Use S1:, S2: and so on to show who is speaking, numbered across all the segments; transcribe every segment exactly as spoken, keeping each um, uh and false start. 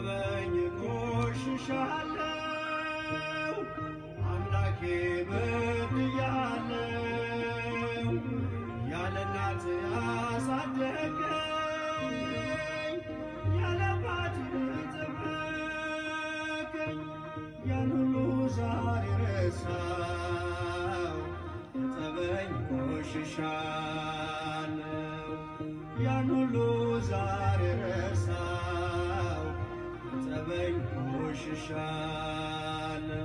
S1: እጠበኝ ቆሽሻለሁ አምላኬ በድያለሁ ያለ እናት ያሳደገኝ ያለ አባት የጠበቀኝ ያን ሁሉ ዛሬ ረሳሁ እጠበኝ ቆሽሻለሁ ያን ሁሉ ዛሬ ረሳሁ እጠበኝ ቆሽሻለሁ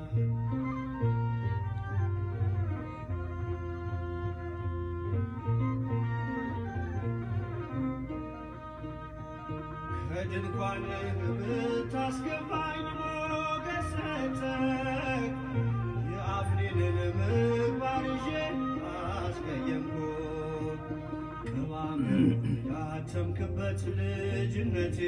S1: ከድንኳንህ ብታስገባኝ ሞገስ ሰጠህ የአክሊልን ምግባር ይዤ አስቀየምኩህ ቅባሜውን ያተምክበት ልጅነቴ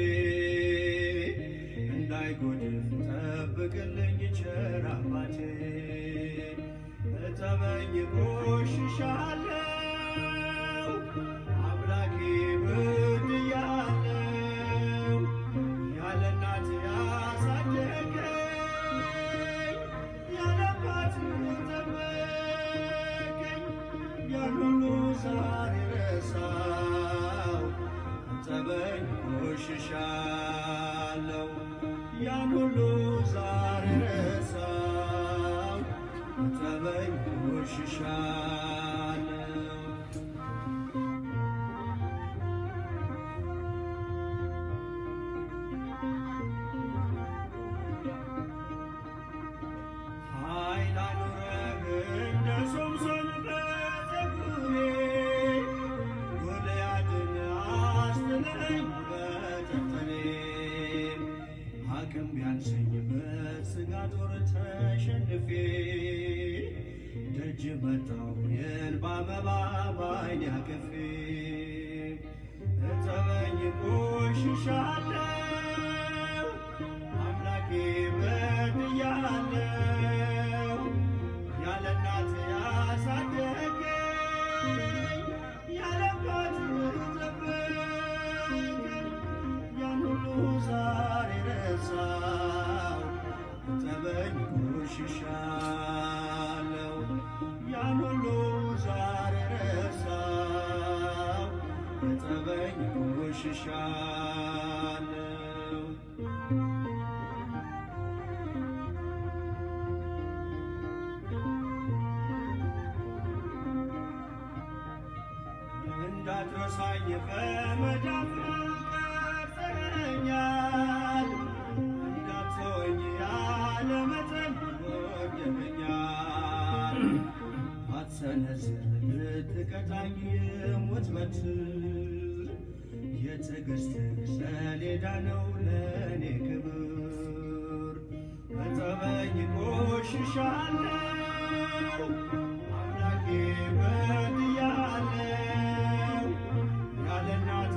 S1: እንዳይጎድል ጠብቅልኝ ቸር አባቴ እጠበኝ ቆሽሻለሁ አምላኬ በድያለሁ ያለ እናት ያሳደገኝ ያለ አባት የጠበቀኝ ያን ሁሉ ዛሬ ረሳሁ እጠበኝ ቆሽሻለሁ ያን ሁሉ ዛሬ ረሳሁ እጠበኝ ቆሽሻለሁ ኃይል አኑረህ እንደ ሶምሶን በጠጉሬ ጎልያድን አስጥለኝ በጠጠሬ አቅም ቢያንሰኝ በሥጋ ጦር ተሸንፌ ደጅ መጣሁ የእንባ መባ በዓይኔ አቅፌ እጠበኝ ቆሽሻለሁ አምላኬ በድያለሁ ያለ እናት ያሳደገኝ ያለ አባት የጠበቀኝ ያን ሁሉ ዛሬ ረሳሁ እጠበኝ ቆሽሻለሁ ያን ሁሉ ዛሬ ረሳሁ እጠበኝ ቆሽሻለሁ እንዳትረሳኝ በመዳፍህ ቀርጸኸኛል እንዳትተወኝ ያለ መጠን ወደኸኛል አትሰነዝር ልትቀጣኝ የሞት በትር የትዕግሥትህ ሰሌዳ ነው ለእኔ ክብር እጠበኝ ቆሽሻለሁ አምላኬ በድያለሁ ያለ እናት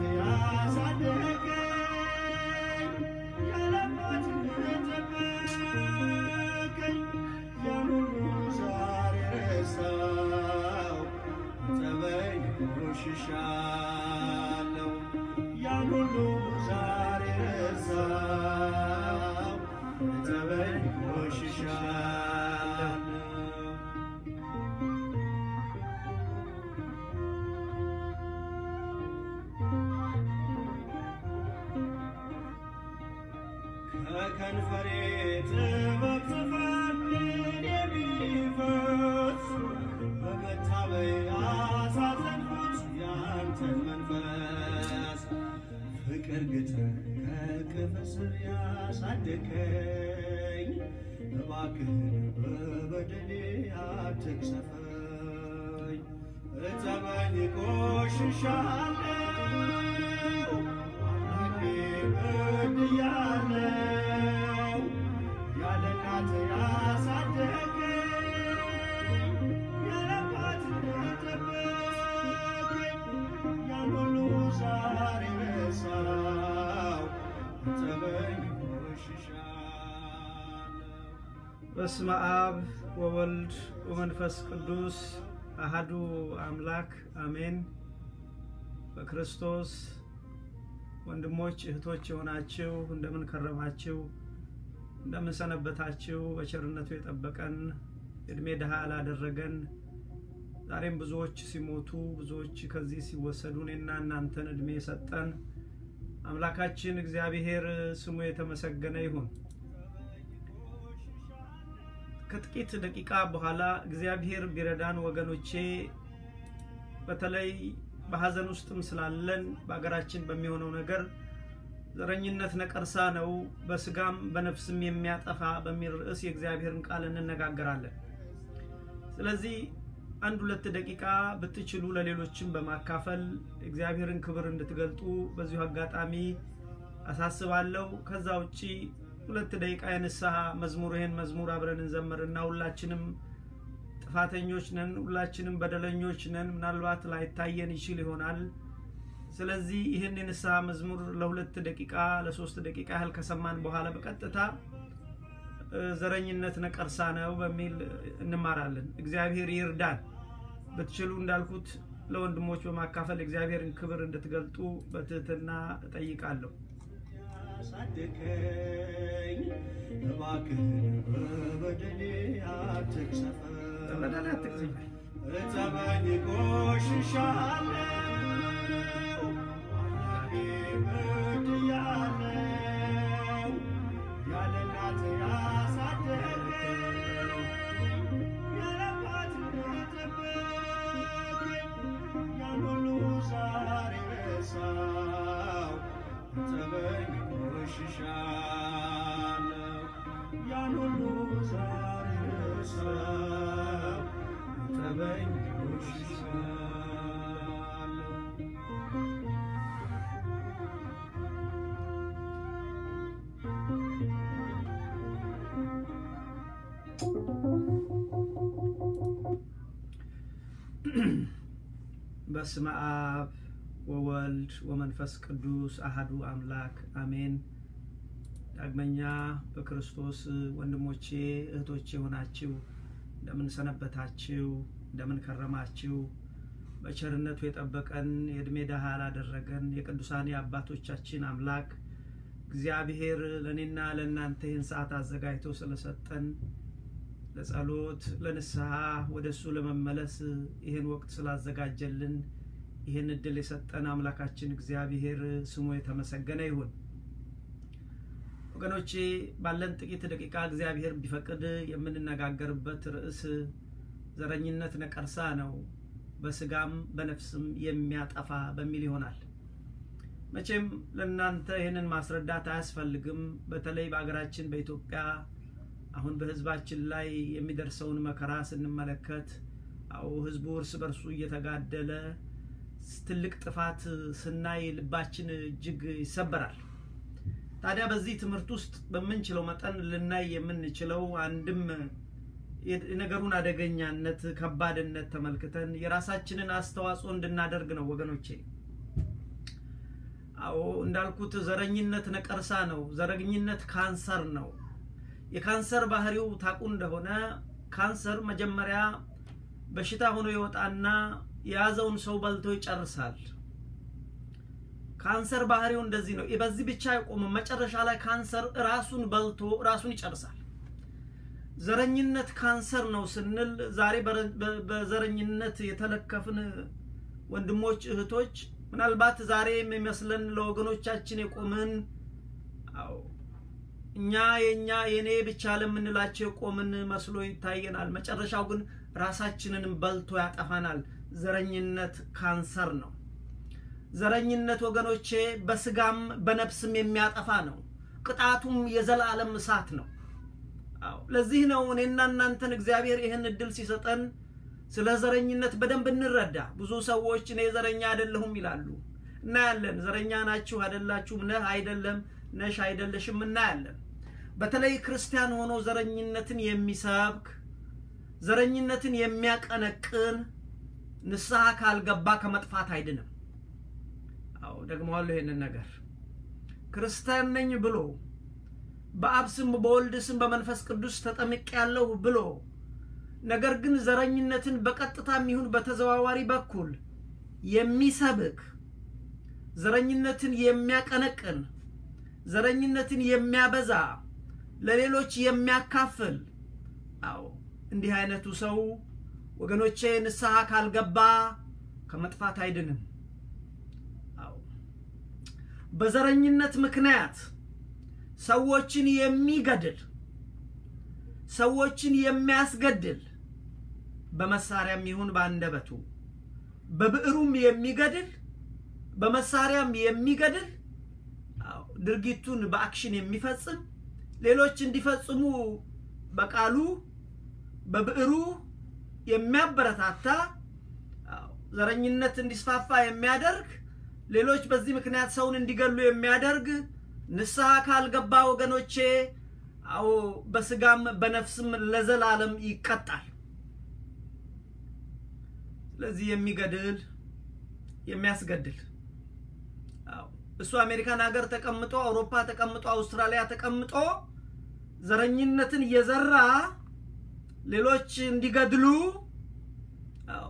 S1: ያሳደገኝ ያለ አባት የጠበቀኝ ያን ሁሉ ዛሬ ረሳሁ እጠበኝ ቆሽሻለሁ ያን ሁሉ ዛሬ ረሳሁ እጠበኝ ቆሽሻለሁ ከከንፈሬ ጥበብ ጽፈትን የሚፈስ በመታበይ አሳዘንኩት ያንተን መንፈስ ፍቅር ግተህ ከክፍ ስር ያሳደከኝ እባክህን በበደሌ አትቅሰፈኝ እጠበኝ ቆሽሻለሁ አምላኬ በድያለሁ ያለ እናት ያሳደገኝ ያለ አባት የጠበቀኝ ያን ሁሉ ዛሬ ረሳሁ እጠበኝ ቆሽሻለሁ
S2: በስመ አብ ወወልድ ወመንፈስ ቅዱስ አሐዱ አምላክ አሜን በክርስቶስ ወንድሞች እህቶች የሆናችሁ እንደምን ከረማችሁ እንደምን ሰነበታችሁ በቸርነቱ የጠበቀን እድሜ ደሃ አላደረገን ዛሬም ብዙዎች ሲሞቱ ብዙዎች ከዚህ ሲወሰዱ እኔና እናንተን እድሜ ሰጠን አምላካችን እግዚአብሔር ስሙ የተመሰገነ ይሁን ከጥቂት ደቂቃ በኋላ እግዚአብሔር ቢረዳን ወገኖቼ በተለይ በሐዘን ውስጥም ስላለን በአገራችን በሚሆነው ነገር ዘረኝነት ነቀርሳ ነው በስጋም በነፍስም የሚያጠፋ በሚል ርዕስ የእግዚአብሔርን ቃል እንነጋገራለን ስለዚህ አንድ ሁለት ደቂቃ በትችሉ ለሌሎችም በማካፈል እግዚአብሔርን ክብር እንድትገልጡ በዚሁ አጋጣሚ አሳስባለሁ ከዛ ውጪ ሁለት ደቂቃ የንስሐ መዝሙር ይሄን መዝሙር አብረን እንዘምርና ሁላችንም ጥፋተኞች ነን ሁላችንም በደለኞች ነን ምናልባት ላይታየን ይችል ይሆናል ስለዚህ ይሄን የንስሐ መዝሙር ለሁለት ደቂቃ ለሶስት ደቂቃ ያህል ከሰማን በኋላ በቀጥታ ዘረኝነት ነቀርሳ ነው በሚል እንማራለን እግዚአብሔር ይርዳን በትችሉ እንዳልኩት ለወንድሞች በማካፈል እግዚአብሔርን ክብር እንድትገልጡ በትህትና እጠይቃለሁ
S1: ሳደከኝ እባክህ በበደሌ አትክሰፈኝ
S2: በበደሌ አትክሰፈኝ
S1: እጠበኝ ቆሽሻለሁ አምላኬ በድያለሁ ያለ እናት ያሳደገኝ ያለ አባት የጠበቀኝ ያን ሁሉ ዛሬ ረሳሁ እጠበኝ ቆሽሻለሁ ያን ሁሉ ዛሬ ረሳሁ እጠበኝ ቆሽሻለሁ
S2: በስመ አብ ወወልድ ወመንፈስ ቅዱስ አሐዱ አምላክ አሜን ዳግመኛ በክርስቶስ ወንድሞቼ እህቶቼ ሆናችሁ እንደምን ሰነበታችሁ እንደምን ከረማችሁ በቸርነቱ የጠበቀን የእድሜ ደሃ አላደረገን የቅዱሳን አባቶቻችን አምላክ እግዚአብሔር ለኔና ለእናንተ ይህን ሰዓት አዘጋጅቶ ስለሰጠን ለጸሎት ለንስሐ ወደሱ ለመመለስ ይሄን ወቅት ስላዘጋጀልን ይሄን እድል የሰጠን አምላካችን እግዚአብሔር ስሙ የተመሰገነ ይሁን ወገኖቼ ባለን ጥቂት ደቂቃ እግዚአብሔር ቢፈቅድ የምንነጋገርበት ርዕስ ዘረኝነት ነቀርሳ ነው በስጋም በነፍስም የሚያጠፋ በሚል ይሆናል መቼም ለእናንተ ይሄንን ማስረዳት አያስፈልግም በተለይ በአገራችን በኢትዮጵያ አሁን በህዝባችን ላይ የሚደርሰውን መከራ ስንመለከት አው ህዝቡ እርስ በርሱ እየተጋደለ ትልቅ ጥፋት ስናይ ልባችን እጅግ ይሰበራል ታዲያ በዚህ ትምህርት ውስጥ በመንችለው መጠን ልናይ የምንችለው አንድም የነገሩን አደገኛነት ከባድነት ተመልክተን የራሳችንን አስተዋጽኦ እንድናደርግ ነው ወገኖቼ አው እንዳልኩት ዘረኝነት ነቀርሳ ነው ዘረኝነት ካንሰር ነው የካንሰር ባህሪው ታቁ እንደሆነ ካንሰር መጀመሪያ በሽታ ሆኖ ይወጣና ያዘውን ሰው በልቶ ይጨርሳል ካንሰር ባህሪው እንደዚህ ነው በዚህ ብቻ አይቆም መጨረሻ ላይ ካንሰር ራሱን በልቶ ራሱን ይጨርሳል ዘረኝነት ካንሰር ነው ስንል ዛሬ በዘረኝነት የተለከፍን ወንድሞች እህቶች ምናልባት ዛሬ የሚመስለን ለወገኖቻችን የቆምን አው እኛ የኛ የኔ ብቻ ለምንላቸው ቆምን መስሎ ይታየናል መጨረሻው ግን ራሳችንን በልቶ ያጠፋናል ዘረኝነት ካንሰር ነው ዘረኝነት ወገኖቼ በስጋም በነፍስም የሚያጠፋ ነው ቅጣቱም የዘላለም እሳት ነው አው ለዚህ ነው እኔና እናንተን እግዚአብሔር ይሄን እድል ሲሰጠን ስለ ዘረኝነት በደንብ እንረዳ ብዙ ሰዎች እኔ ዘረኛ አይደለሁም ይላሉ እና ያለን ዘረኛ ናችሁ አይደላችሁም ነህ አይደለም ነሽ አይደለሽም እና ያለን በተለይ ክርስቲያን ሆኖ ዘረኝነትን የሚሰብክ ዘረኝነትን የሚያቀነቅን ንስሐ ካልገባ ከመጥፋት አይድንም አው ደግሞ አለ ይሄንን ነገር ክርስቲያን ነኝ ብሎ በአብ ስም በወልድ ስም በመንፈስ ቅዱስ ተጠምቄያለሁ ብሎ ነገር ግን ዘረኝነትን በቀጥታም ይሁን በተዘዋዋሪ በኩል የሚሰብክ ዘረኝነትን የሚያቀነቅን ዘረኝነትን የሚያበዛ ለሌሎች የሚያካፍል አዎ እንዲህ አይነቱ ሰው ወገኖቼ ንስሐ ካልገባ ከመጥፋት አይድንም አዎ በዘረኝነት ምክንያት ሰዎችን የሚገድል ሰዎችን የሚያስገድል በመሳሪያም ይሁን ባንደበቱ በብዕሩም የሚገድል በመሳሪያም የሚገድል አዎ ድርጊቱን በአክሽን የሚፈጽም ሌሎች እንዲፈጽሙ በቃሉ በብዕሩ የሚያበረታታ አዎ ዘረኝነት እንዲስፋፋ የሚያደርግ ሌሎች በዚህ ምክንያት ሰውን እንዲገሉ የሚያደርግ ንስሐ ካልገባ ወገኖቼ አዎ በስጋም በነፍስም ለዘላለም ይቀጣል ለዚህ የሚገድል የሚያስገድል አዎ እሱ አሜሪካን ሀገር ተቀምጦ አውሮፓ ተቀምጦ አውስትራሊያ ተቀምጦ ዘረኝነትን እየዘራ ሌሎች እንዲገድሉ አዎ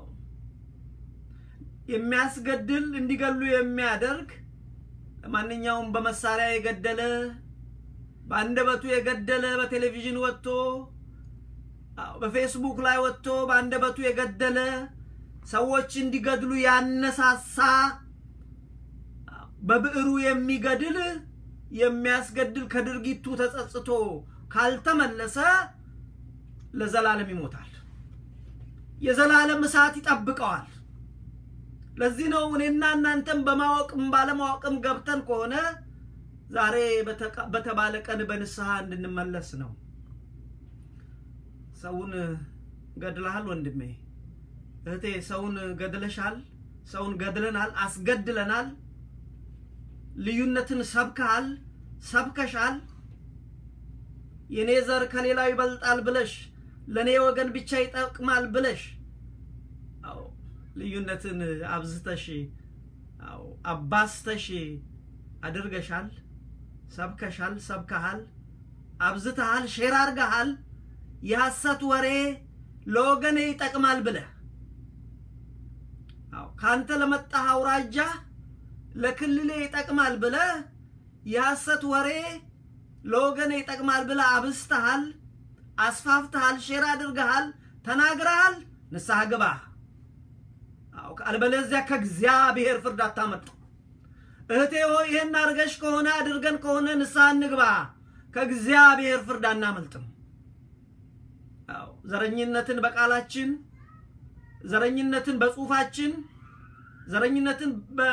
S2: የሚያስገድል እንዲገሉ የሚያደርግ ማንኛውም በመሳሪያ የገደለ ባንደበቱ የገደለ በቴሌቪዥን ወጥቶ አዎ በፌስቡክ ላይ ወጥቶ ባንደበቱ የገደለ ሰዎች እንዲገድሉ ያነሳሳ በብዕሩ የሚገድል የሚያስገድል ከድርጊቱ ተጸጽቶ ካልተመለሰ ለዘላለም ይሞታል የዘላለም እሳት ይጠብቀዋል ለዚህ ነው እኔና እናንተም በማወቅም ባለማወቅም ገብተን ከሆነ ዛሬ በተባለ ቀን በንስሐ እንድንመለስ ነው ሰውን ገድለሃል ወንድሜ እህቴ ሰውን ገድለሻል ሰውን ገድለናል አስገድለናል ልዩነትን ሰብከሃል ሰብከሻል የኔ ዘር ከሌላው ይበልጣል ብለሽ ለኔ ወገን ብቻ ይጠቅማል ብለሽ አዎ ልዩነትን አብዝተሽ አዎ አባስተሽ አድርገሻል ሰብከሻል ሰብከሃል አብዝተሃል ሼር አርገሃል የሐሰት ወሬ ለወገኔ ይጠቅማል ብለህ አዎ ካንተ ለመጣህ አውራጃ ለክልሌ ይጠቅማል ብለህ የሐሰት ወሬ ለወገኔ ይጠቅማል ብለህ አብዝተሃል አስፋፍተሃል ሼር አድርገሃል ተናግረሃል ንስሐ ግባ አዎ ካልበለዚያ ከእግዚአብሔር ፍርድ አታመልጥ እህቴ ሆይ ይሄን አርገሽ ከሆነ አድርገን ከሆነ ንስሐ እንግባ ከእግዚአብሔር ፍርድ አናመልጥም አዎ ዘረኝነትን በቃላችን ዘረኝነትን በጽሁፋችን ዘረኝነትን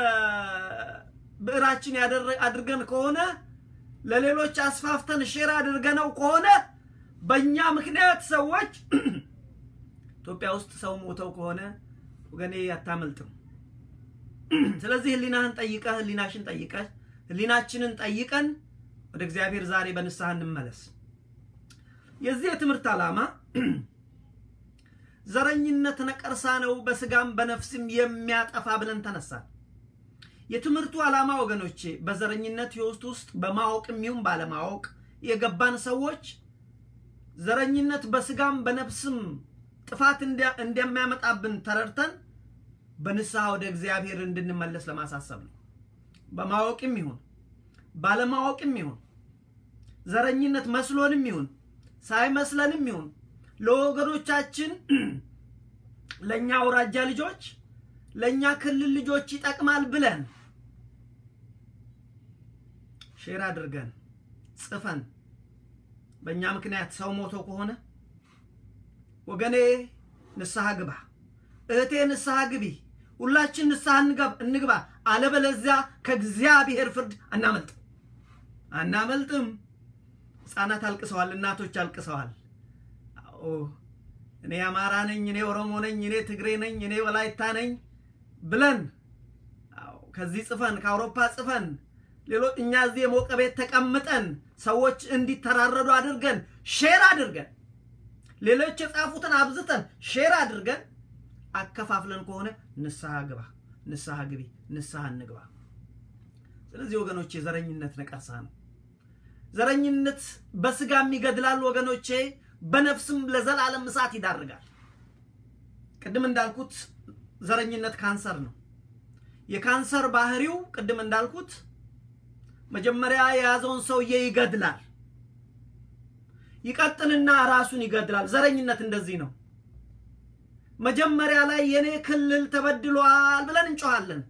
S2: በብዕራችን ያደርገን ከሆነ ለሌሎች አስፋፍተን ሼር አድርገነው ከሆነ በእኛ ምክንያት ሰዎች ኢትዮጵያ ውስጥ ሰው ሞተው ከሆነ ወገኔ ያታመልጥም ስለዚህ ህሊናህን ጠይቀህ ህሊናሽን ጠይቀህ ህሊናችንን ጠይቀን ወደ እግዚአብሔር ዛሬ በንስሐ እንመለስ የዚህ የትምህርት ዓላማ ዘረኝነት ነቀርሳ ነው በስጋም በነፍስም የሚያጠፋ ብለን ተነሳን የትምህርቱ ዓላማ ወገኖቼ በዘረኝነት ህይወት ውስጥ በማወቅም ይሁን ባለማወቅ የገባን ሰዎች ዘረኝነት በስጋም በነፍስም ጥፋት እንደሚያመጣብን ተረድተን በንስሐ ወደ እግዚአብሔር እንድንመለስ ለማሳሰብ ነው በማወቅም ይሁን ባለማወቅም ይሁን ዘረኝነት መስሎንም ይሁን ሳይመስለንም ይሁን ለወገኖቻችን ለኛ ወራጃ ልጆች ለኛ ክልል ልጆች ይጠቅማል ብለን ሼር አድርገን ጽፈን በእኛ ምክንያት ሰው ሞቶ ከሆነ ወገኔ ንስሐ ግባ እህቴ ንስሐ ግቢ ሁላችን ንስሐ እንግባ አለበለዚያ ከእግዚአብሔር ፍርድ አናመልጥ አናመልጥም ህፃናት አልቅሰዋል እናቶች አልቅሰዋል አዎ እኔ አማራ ነኝ እኔ ኦሮሞ ነኝ እኔ ትግሬ ነኝ እኔ ወላይታ ነኝ ብለን አዎ ከዚህ ጽፈን ከአውሮፓ ጽፈን ሌሎች እኛ እዚህ የሞቀ ቤት ተቀምጠን ሰዎች እንዲተራረዱ አድርገን ሼር አድርገን ሌሎች የጻፉትን አብዝተን ሼር አድርገን አከፋፍለን ከሆነ ንስሐ ግባ ንስሐ ግቢ ንስሐ እንግባ ስለዚህ ወገኖቼ ዘረኝነት ነቀርሳ ነው ዘረኝነት በስጋም ይገድላል ወገኖቼ በነፍስም ለዘላለም እሳት ይዳርጋል ቅድም እንዳልኩት ዘረኝነት ካንሰር ነው የካንሰር ባህሪው ቅድም እንዳልኩት መጀመሪያ የያዘውን ሰውዬ ይገድላል ይቀጥልና ራሱን ይገድላል ዘረኝነት እንደዚህ ነው መጀመሪያ ላይ የኔ ክልል ተበድሏል ብለን እንጮሃለን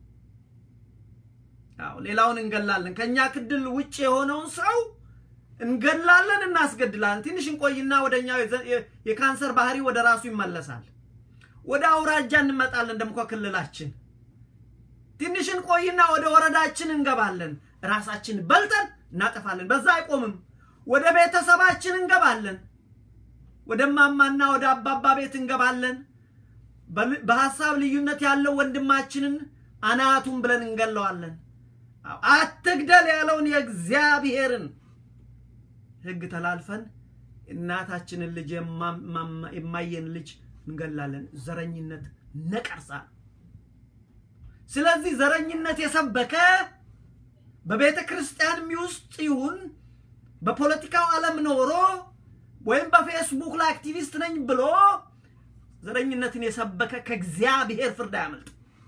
S2: አው ሌላውን እንገላለን ከኛ ክልል ውጪ የሆነውን ሰው እንገላለን እናስገድላለን ትንሽ እንቆይና ወደኛው የካንሰር ባህሪ ወደ ራሱ ይመለሳል ወደ አውራጃ እንመጣለን ደምኮ ክልላችን ትንሽ እንቆይና ወደ ወረዳችን እንገባለን ራሳችን በልተን እናጠፋለን በዛ አይቆምም ወደ ቤተሰባችን እንገባለን ወደ ማማና ወደ አባባ ቤት እንገባለን በሐሳብ ልዩነት ያለው ወንድማችንን አናቱን ብለን እንገለዋለን አትግደል ያለውን የእግዚአብሔርን ህግ ተላልፈን እናታችንን ልጅ የማየን ልጅ እንገላለን ዘረኝነት ነቀርሳ ስለዚህ ዘረኝነት የሰበከ በቤተ ክርስቲያን ውስጥ ይሁን በፖለቲካው ዓለም ኖሮ ወይም በፌስቡክ ላይ አክቲቪስት ነኝ ብሎ ዘረኝነትን የሰበከ ከእግዚአብሔር ፍርድ ያመልጥ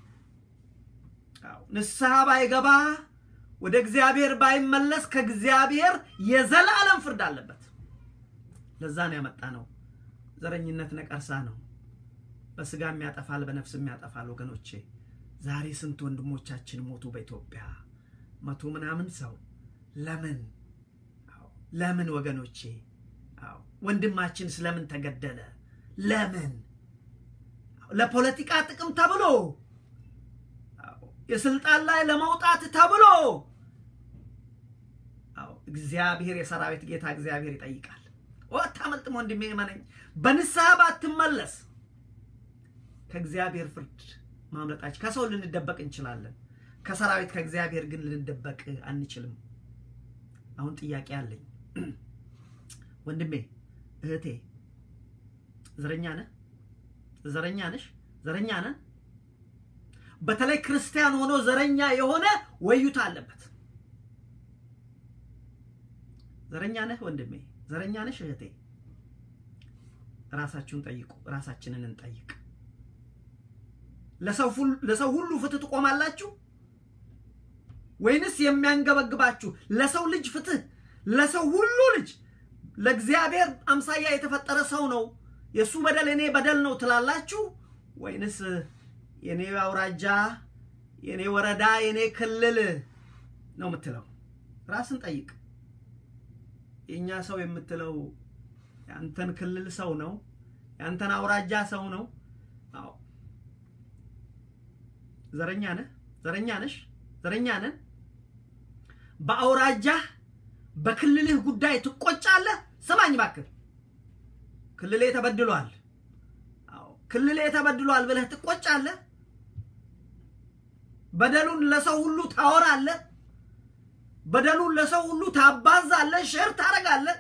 S2: አው ንስሐ ባይገባ ወደ እግዚአብሔር ባይመለስ ከእግዚአብሔር የዘላለም ፍርድ አለበት ለዛ ነው ያመጣነው ዘረኝነት ነቀርሳ ነው በስጋም ያጠፋል በነፍስም ያጠፋል ወገኖቼ ዛሬ ስንት ወንድሞቻችን ሞቱ በኢትዮጵያ መቶ ምናምን ሰው ለምን አው ለምን ወገኖቼ አው ወንድማችን ስለምን ተገደለ ለምን ለፖለቲካ ጥቅም ተብሎ አው የስልጣን ላይ ለማውጣት ተብሎ አው እግዚአብሔር የሰራዊት ጌታ እግዚአብሔር ይጠይቃል ወታመልጥም ወንድሜ ማነኝ በንስሐ ባትመለስ ከእግዚአብሔር ፍርድ ማምለጣች ከሰው ልንደበቅ እንችላለን ከሰራዊት ከእግዚአብሔር ግን ልንደበቅ አንችልም አሁን ጥያቄ አለኝ ወንድሜ እህቴ ዘረኛ ነህ ዘረኛ ነሽ ዘረኛ ነህ በተለይ ክርስቲያን ሆኖ ዘረኛ የሆነ ወዩታ አለበት ዘረኛ ነህ ወንድሜ ዘረኛ ነሽ እህቴ ራሳችሁን ጠይቁ ራሳችንን እንጠይቅ ለሰው ለሰው ሁሉ ፍትህ ትቆማላችሁ ወይንስ የሚያንገበግባችሁ ለሰው ልጅ ፍትህ ለሰው ሁሉ ልጅ ለእግዚአብሔር አምሳያ የተፈጠረ ሰው ነው የሱ በደል እኔ በደል ነው ትላላችሁ ወይንስ የኔ አውራጃ የኔ ወረዳ የኔ ክልል ነው የምትለው ራስን ጠይቅ የኛ ሰው የምትለው ያንተን ክልል ሰው ነው ያንተን አውራጃ ሰው ነው አዎ ዘረኛ ነህ ዘረኛ ነሽ ዘረኛ ነህ በአውራጃ በክልልህ ጉዳይ ትቆጫለህ ሰማኝ ባክህ ክልሌ ተበድሏል አዎ ክልሌ ተበድሏል ብለህ ትቆጫለህ በደሉን ለሰው ሁሉ ታወራለህ በደሉን ለሰው ሁሉ ታባዛለህ ሼር ታረጋለህ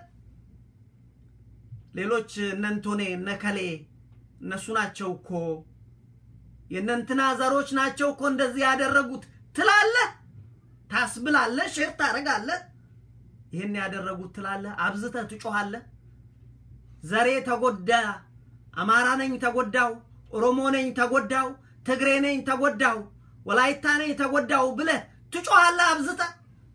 S2: ሌሎች እነንቶኔ ነከሌ እነሱ ናቸው እኮ የነንትና ዘሮች ናቸው እኮ እንደዚህ ያደረጉት ትላለህ ታስብላለህ ሼር ታረጋለህ ይሄን ያደረጉት ትላለህ አብዝተህ ትጮሃለህ ዘሬ ተጎዳ አማራ ነኝ ተጎዳው ኦሮሞ ነኝ ተጎዳው ትግሬ ነኝ ተጎዳው ወላይታ ነኝ ተጎዳው ብለህ ትጮሃለህ አብዝተህ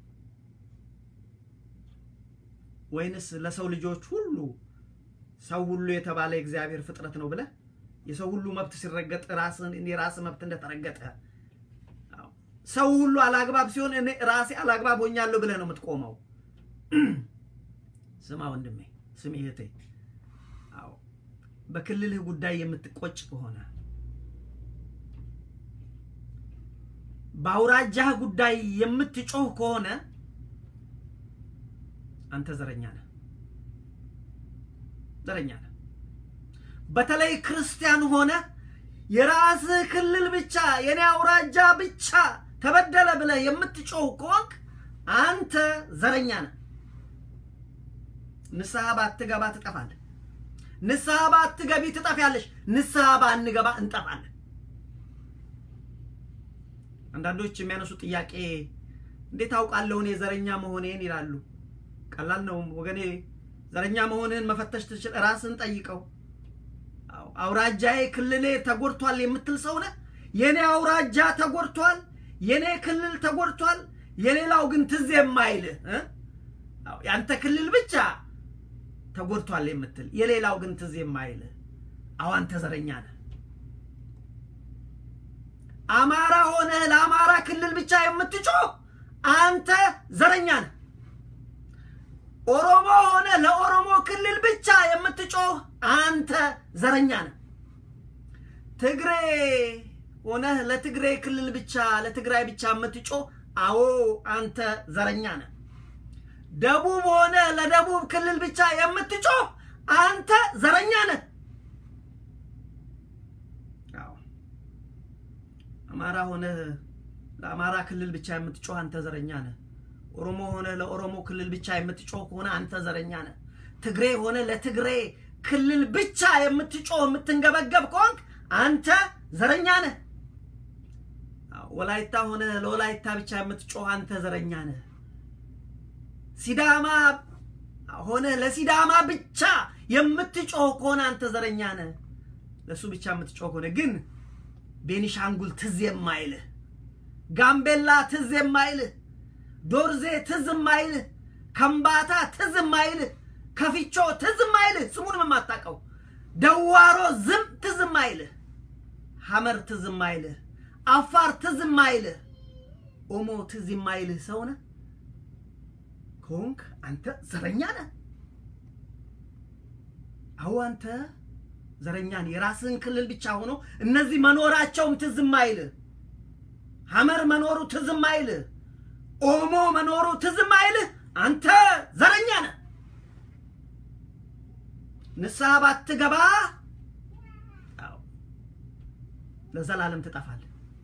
S2: ወይንስ ለሰው ልጆች ሁሉ ሰው ሁሉ የተባለ እግዚአብሔር ፍጥረት ነው ብለህ የሰው ሁሉ መብት ሲረገጥ ራስን እኔ ራስ መብት እንደተረገጠ አው ሰው ሁሉ አላግባብ ሲሆን እኔ ራሴ አላግባብ ሆኛለሁ ብለህ ነው የምትቆመው ስማ ወንድሜ ስሚ እህቴ አው በክልልህ ጉዳይ የምትቆጭ ከሆነ ባውራጃህ ጉዳይ የምትጮህ ከሆነ አንተ ዘረኛ ነህ ዘረኛ ነህ በተለይ ክርስቲያን ሆነ የራስ ክልል ብቻ የኔ አውራጃ ብቻ ተበደለ ብለህ የምትጮህ ከሆንክ አንተ ዘረኛ ነህ ንስሐ ባትገባ ትጠፋለህ ንስሐ ባትገቢ ትጠፋለሽ ንስሐ ባንገባ እንጠፋለን አንዳንዶች የሚያነሱ ጥያቄ እንዴት አውቃለሁ እኔ ዘረኛ መሆኔን ይላሉ ቀላል ነው ወገኔ ዘረኛ መሆንህን መፈተሽ ትችል ራስን ጠይቀው አው አውራጃዬ ክልሌ ተጎድቷል የምትል ሰው ነህ የኔ አውራጃ ተጎድቷል የኔ ክልል ተጎድቷል የሌላው ግን ትዝ የማይል እ አው ያንተ ክልል ብቻ ተጎድቷል የምትል የሌላው ግን ትዝ የማይል አው አንተ ዘረኛ ነህ አማራ ሆነ ለአማራ ክልል ብቻ የምትጮህ አንተ ዘረኛ ነህ ኦሮሞ ሆነ ለኦሮሞ ክልል ብቻ የምትጮህ አንተ ዘረኛ ነህ ትግሬ ሆነ ለትግሬ ክልል ብቻ ለትግራይ ብቻ የምትጮህ አዎ አንተ ዘረኛ ነህ ደቡብ ሆነ ለደቡብ ክልል ብቻ የምትጮህ አንተ ዘረኛ ነህ አዎ አማራ ሆነ ለአማራ ክልል ብቻ የምትጮህ አንተ ዘረኛ ነህ ኦሮሞ ሆነ ለኦሮሞ ክልል ብቻ የምትጮህ ሆነ አንተ ዘረኛ ነህ ትግሬ ሆነ ለትግሬ ክልል ብቻ የምትጮህ የምትንገበገብ ከሆንክ አንተ ዘረኛ ነህ ወላይታ ሆነ ለወላይታ ብቻ የምትጮህ አንተ ዘረኛ ነህ ሲዳማ ሆነ ለሲዳማ ብቻ የምትጮህ ከሆነ አንተ ዘረኛ ነህ ለሱ ብቻ የምትጮህ ከሆነ ግን ቤኒሻንጉል ትዝ የማይልህ ጋምቤላ ትዝ የማይልህ ዶርዜ ትዝ የማይልህ ከምባታ ትዝ የማይልህ ከፊቾ ትዝ የማይልህ ስሙን የማታውቀው ደዋሮ ዝም ትዝ የማይልህ ሐመር ትዝ የማይልህ አፋር ትዝ የማይልህ ኦሞ ትዝ የማይልህ ሰው ነህ ኮንክ አንተ ዘረኛ ነህ አው አንተ ዘረኛ ነህ የራስን ክልል ብቻ ሆኖ እነዚህ መኖራቸውም ትዝ የማይልህ ሐመር መኖሩ ትዝ የማይልህ ኦሞ መኖሩ ትዝ የማይልህ አንተ ዘረኛ ነህ ንስሐ ባትገባ አው ለዘላለም ትጠፋለህ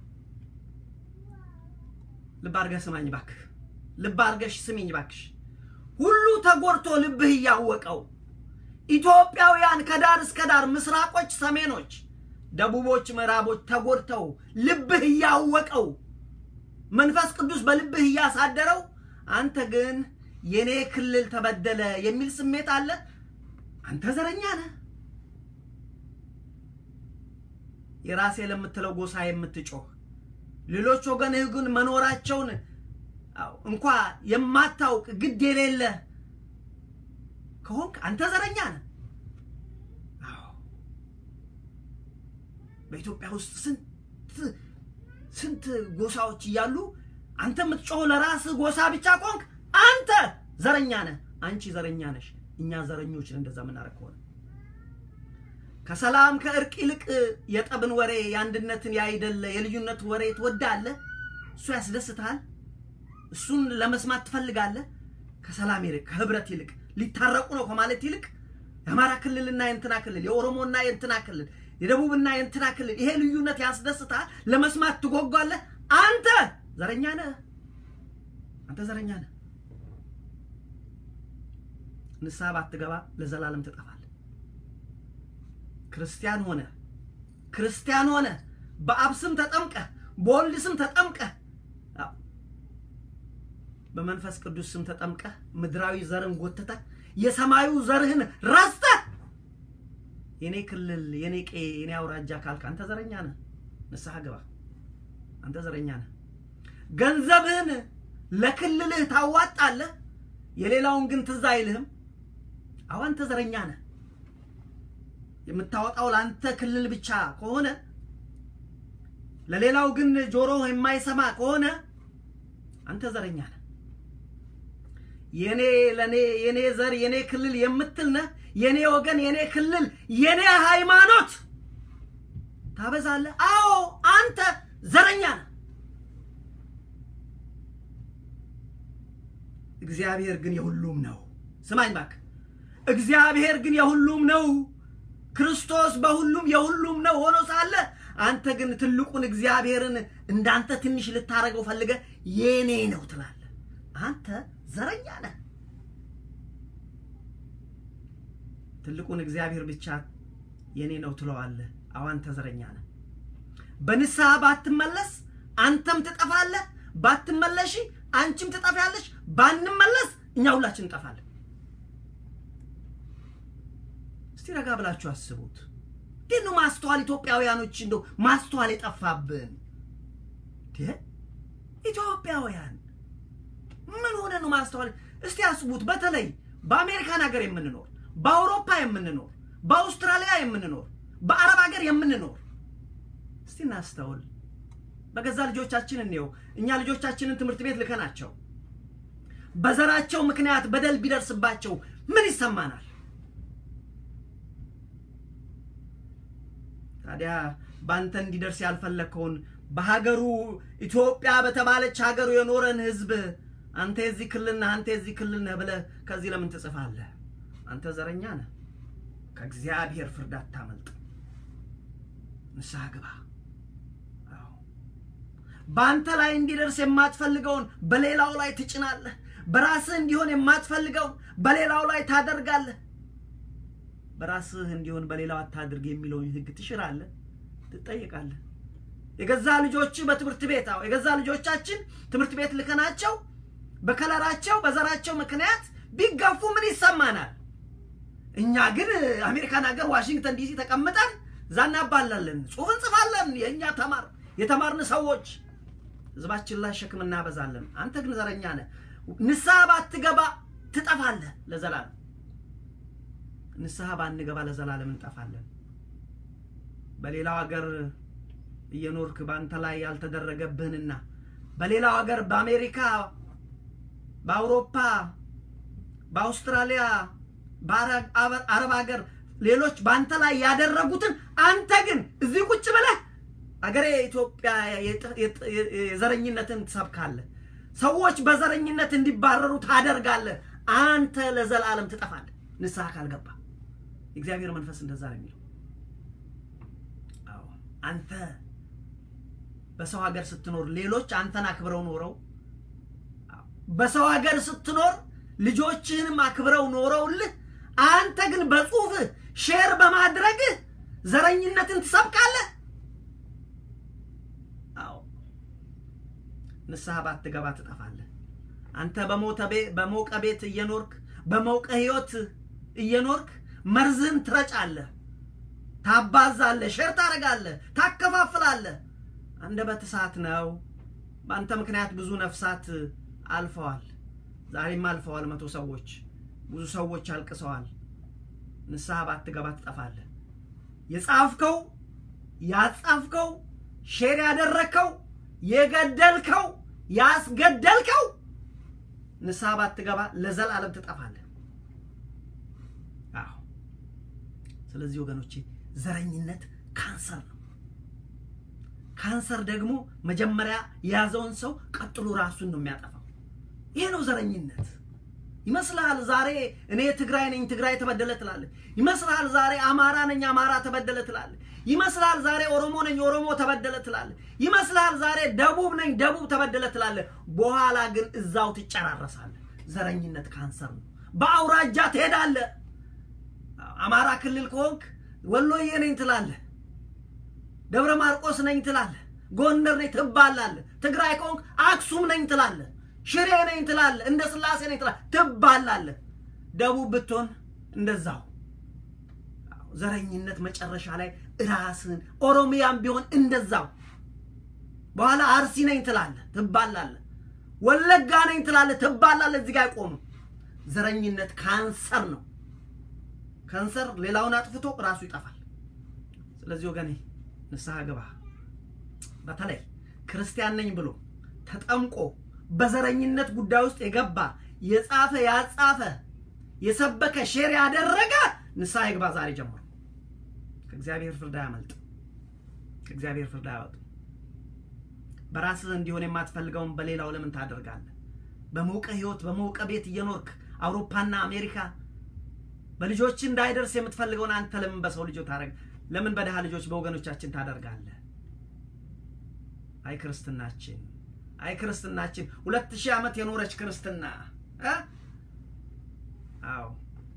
S2: ልብ አድርገህ ስማኝ ባክህ ልብ አድርገሽ ስሚኝ ባክሽ ሁሉ ተጎርቶ ልብህ ያወቀው ኢትዮጵያውያን ከዳር እስከ ዳር ምስራቆች ሰሜኖች ደቡቦች ምዕራቦች ተጎርተው ልብህ ያወቀው መንፈስ ቅዱስ በልብህ ያሳደረው አንተ ግን የኔ ክልል ተበደለ የሚል ስሜት አለ አንተ ዘረኛ ነህ የራሴ ለምትለው ጎሳ የምትጮህ ሌሎች ወገንህ ግን መኖራቸውን አው እንኳን የማታውቅ ግድ የሌለ ከሆንክ አንተ ዘረኛ ነህ አው በኢትዮጵያ ውስጥ ስንት ስንት ጎሳዎች ይያሉ አንተ የምትጮህ ለራስ ጎሳ ብቻ ከሆንክ አንተ ዘረኛ ነህ አንቺ ዘረኛ ነሽ እኛ ዘረኞች እንደዛ ምናረክ ሆነ ከሰላም ከእርቅ ይልቅ የጠብን ወሬ ያንድነትን ያይደለ የልዩነት ወሬ ትወዳለህ እሱ ያስደስታል እሱን ለመስማት ትፈልጋለህ ከሰላም ይልቅ ከህብረት ይልቅ ሊታረቁ ነው ከማለት ይልቅ የአማራ ክልልና የእንትና ክልል የኦሮሞና የእንትና ክልል የደቡብና የእንትና ክልል ይሄ ልዩነት ያስደስታል ለመስማት ትጓጓለህ አንተ ዘረኛ ነህ አንተ ዘረኛ ነህ ንስሐ ባትገባ ለዘላለም ትጠፋለህ ክርስቲያን ሆነ ክርስቲያን ሆነ በአብ ስም ተጠምቀህ በወልድ ስም ተጠምቀህ በመንፈስ ቅዱስ ስም ተጠምቀህ ምድራዊ ዘርን ጎተተህ የሰማዩ ዘርህን ረስተህ የኔ ክልል የኔ ቄ የኔ አውራጃ ካልክ አንተ ዘረኛ ነህ ንስሐ ግባ አንተ ዘረኛ ነህ ገንዘብህን ለክልልህ ታዋጣለህ የሌላውን ግን ትዝ አይልህም አው አንተ ዘረኛ ነህ የምታወጣው ለአንተ ክልል ብቻ ከሆነ ለሌላው ግን ጆሮ የማይሰማ ከሆነ አንተ ዘረኛ ነህ የኔ ለኔ የኔ ዘር የኔ ክልል የምትል ነህ የኔ ወገን የኔ ክልል የኔ ሃይማኖት ታበዛለህ አዎ አንተ ዘረኛ ነህ እግዚአብሔር ግን የሁሉም ነው ስማኝ ባክ እግዚአብሔር ግን የሁሉም ነው ክርስቶስ በሁሉም የሁሉም ነው ሆኖ ሳለ አንተ ግን ትልቁን እግዚአብሔርን እንዳንተ ትንሽ ልታረገው ፈልገ የኔ ነው ትላለህ አንተ ዘረኛ ነህ ትልቁን እግዚአብሔር ብቻ የኔ ነው ትለዋለህ አው አንተ ዘረኛ ነህ በንስሐ ባትመለስ አንተም ትጠፋለህ ባትመለሺ አንቺም ትጠፋለሽ ባንመለስ እኛ ሁላችን እንጠፋለን እስቲ ረጋ ብላችሁ አስቡት ደኑ ማስተዋል ኢትዮጵያውያኖች እንደው ማስተዋል የጠፋብን ደ ኢትዮጵያውያን ምን ሆነ ነው ማስተዋል እስቲ አስቡት በተለይ በአሜሪካን ሀገር የምንኖር በአውሮፓ የምንኖር በአውስትራሊያ የምንኖር በአረብ ሀገር የምንኖር እስቲ እናስተውል በገዛ ልጆቻችን እንየው እኛ ልጆቻችንን ትምህርት ቤት ልከናቸው በዘራቸው ምክንያት በደል ቢደርስባቸው ምን ይሰማናል ታዲያ ባንተ እንዲደርስ ያልፈለከውን በሀገሩ ኢትዮጵያ በተባለች ሀገሩ የኖረን ህዝብ አንተ እዚህ ክልልና አንተ እዚህ ክልልና ብለ ከዚህ ለምን ትጽፋለህ አንተ ዘረኛ ነህ ከእግዚአብሔር ፍርድ አታመልጥ ንስሐ ግባ አዎ ባንተ ላይ እንዲደርስ የማትፈልገውን በሌላው ላይ ትጭናለህ በራስህ እንዲሆን የማትፈልገው በሌላው ላይ ታደርጋለህ በራስህ እንዲሆን በሌላው አታድርግ የሚለውን ህግ ትሽራለህ ትጠይቃለህ የገዛ ልጆች በትምህርት ቤት አው የገዛ ልጆቻችን ትምህርት ቤት ልከናቸው በከለራቸው በዘራቸው ምክንያት ቢጋፉ ምን ይሰማናል እኛ ግን አሜሪካን ሀገር ዋሽንግተን ዲሲ ተቀምጠን ዛናባላለን ጽሁፍ እንጽፋለን የኛ ተማር የተማርን ሰዎች ህዝባችን ላይ ሸክም እናበዛለን አንተ ግን ዘረኛ ነህ ንስሐ ባትገባ ትጠፋለህ ለዘላለም ንስሐ ባንገባ ለዘላለም እንጠፋለን በሌላው ሀገር እየኖርክ ባንተ ላይ ያልተደረገብህንና በሌላው ሀገር በአሜሪካ በአውሮፓ በአውስትራሊያ በአረብ ሀገር ሌሎች ባንተ ላይ ያደረጉትን አንተ ግን እዚህ ቁጭ ብለህ አገሬ ኢትዮጵያ የዘረኝነትን ትሰብካለህ ሰዎች በዘረኝነት እንዲባረሩ ታደርጋለህ አንተ ለዘላለም ትጠፋለህ ንስሐ ካልገባ እግዚአብሔር መንፈስ እንደዛ ነው የሚለው አዎ አንተ በሰው ሀገር ስትኖር ሌሎች አንተን አክብረው ኖረው በሰው ሀገር ስትኖር ልጆችህንም አክብረው ኖረውልህ አንተ ግን በጽሁፍ ሼር በማድረግ ዘረኝነትን ትሰብካለህ አዎ ንስሐ ባትገባ ትጠፋለህ አንተ በሞተ ቤት በሞቀ ቤት እየኖርክ በሞቀ ህይወት እየኖርክ መርዝን ትረጫለህ ታባዛለህ ሼር ታረጋለህ ታከፋፍላለህ አንደበት እሳት ነው በአንተ ምክንያት ብዙ ነፍሳት አልፈዋል ዛሬም አልፈዋል መቶ ሰዎች ብዙ ሰዎች አልቅሰዋል ንስሐ ባትገባ ትጠፋለህ የጻፍከው ያጻፍከው ሼር ያደረከው የገደልከው ያስገደልከው ንስሐ ባትገባ ለዘላለም ትጠፋለህ አዎ ስለዚህ ወገኖቼ ዘረኝነት ካንሰር ነው ካንሰር ደግሞ መጀመሪያ ያዘውን ሰው ቀጥሎ ራሱን ነው የሚያጠፋው ይሄ ነው ዘረኝነት ይመስላል ዛሬ እኔ ትግራይ ነኝ ትግራይ ተበደለ ትላለህ ይመስላል ዛሬ አማራ ነኝ አማራ ተበደለ ትላለህ ይመስላል ዛሬ ኦሮሞ ነኝ ኦሮሞ ተበደለ ትላለህ ይመስላል ዛሬ ደቡብ ነኝ ደቡብ ተበደለ ትላለህ በኋላ ግን እዛው ትጨራረሳለህ ዘረኝነት ካንሰር ነው በአውራጃ ትሄዳለህ አማራ ክልል ከሆንክ ወሎዬ ነኝ ትላለህ ደብረ ማርቆስ ነኝ ትላለህ ጎንደር ነኝ ትባላለህ ትግራይ ከሆንክ አክሱም ነኝ ትላለህ ሽሬ ነኝ ትላለህ እንደ ስላሴ ነኝ ትላለህ ትባላለህ ደቡብ ብትሆን እንደዛው ዘረኝነት መጨረሻ ላይ ራስን ኦሮሚያም ቢሆን እንደዛው በኋላ አርሲ ነኝ ትላለህ ትባላለህ ወለጋ ነኝ ትላለህ ትባላለህ እዚህ ጋር ቆም ዘረኝነት ካንሰር ነው ካንሰር ሌላውን አጥፍቶ ራሱ ይጠፋል ስለዚህ ወገኔ ንስሐ ግባ በተለይ ክርስቲያን ነኝ ብሎ ተጠምቆ በዘረኝነት ጉዳይ ውስጥ የገባ የጻፈ ያጻፈ የሰበከ ሼር ያደረገ ንስሐ ይግባ ዛሬ ጀምሮ ከእግዚአብሔር ፍርድ ያመልጥ ከእግዚአብሔር ፍርድ ያወጣ በራስህ እንዲሆን የማትፈልገውን በሌላው ለምን ታደርጋለህ በሞቀ ህይወት በሞቀ ቤት እየኖርክ አውሮፓና አሜሪካ በልጆች እንዳይደርስ የምትፈልገውን አንተ ለምን በሰው ልጆች ታረግ ለምን በደሃ ልጆች በወገኖቻችን ታደርጋለህ አይ ክርስትናችን አይ ክርስትናችን ሁለት ሺህ ዓመት የኖረች ክርስትና እ አው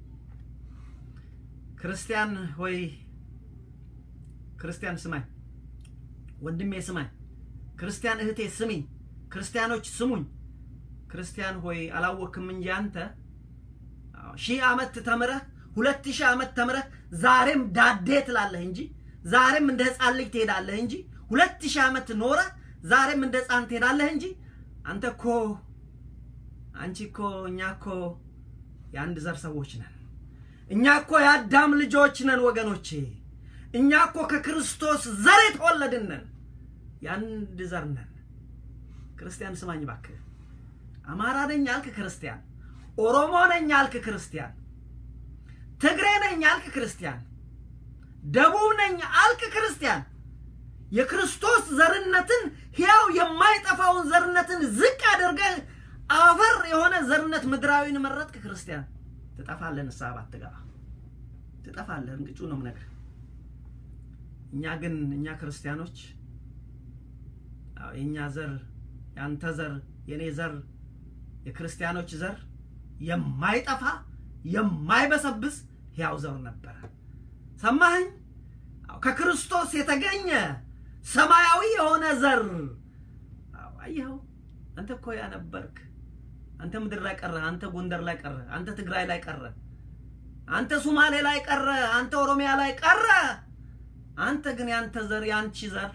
S2: ክርስቲያን ሆይ ክርስቲያን ስማኝ ወንድሜ ስማኝ ክርስቲያን እህቴ ስሚኝ ክርስቲያኖች ስሙኝ ክርስቲያን ሆይ አላወቅም እንጂ አንተ ሺህ ዓመት ተመረህ ሁለት ሺህ ዓመት ተመረህ ዛሬም ዳዴ ትላለህ እንጂ ዛሬም እንደ ህፃን ልጅ ትሄዳለህ እንጂ ሁለት ሺህ ዓመት ኖረ ዛሬም እንደ ህፃን ትሄዳለህ እንጂ አንተ እኮ አንቺ እኮ እኛ እኮ የአንድ ዘር ሰዎች ነን እኛ እኮ የአዳም ልጆች ነን ወገኖቼ እኛ እኮ ከክርስቶስ ዘር የተወለድን ነን የአንድ ዘር ነን ክርስቲያን ስማኝ ባክህ አማራ ነኝ ያልክ ክርስቲያን ኦሮሞ ነኝ ያልክ ክርስቲያን ትግሬ ነኝ ያልክ ክርስቲያን ደቡብ ነኝ ያልክ ክርስቲያን የክርስቶስ ዘርነትን ሕያው የማይጠፋውን ዘርነትን ዝቅ አድርገህ አፈር የሆነ ዘርነት ምድራዊን መረጥክ ክርስቲያን ትጠፋለህ ንስሐ ባትገባ ትጠፋለህ እንግጩ ነው ነገር እኛ ግን እኛ ክርስቲያኖች አው የኛ ዘር ያንተ ዘር የኔ ዘር የክርስቲያኖች ዘር የማይጠፋ የማይበሰብስ ሕያው ዘር ነበር ሰማኸኝ አው ከክርስቶስ የተገኘ ሰማያዊ የሆነ ዘር አው አይው አንተ እኮ ያነበርክ አንተ ምድር ላይ ቀረ አንተ ጎንደር ላይ ቀረ አንተ ትግራይ ላይ ቀረ አንተ ሶማሌ ላይ ቀረ አንተ ኦሮሚያ ላይ ቀረ አንተ ግን ያንተ ዘር ያንቺ ዘር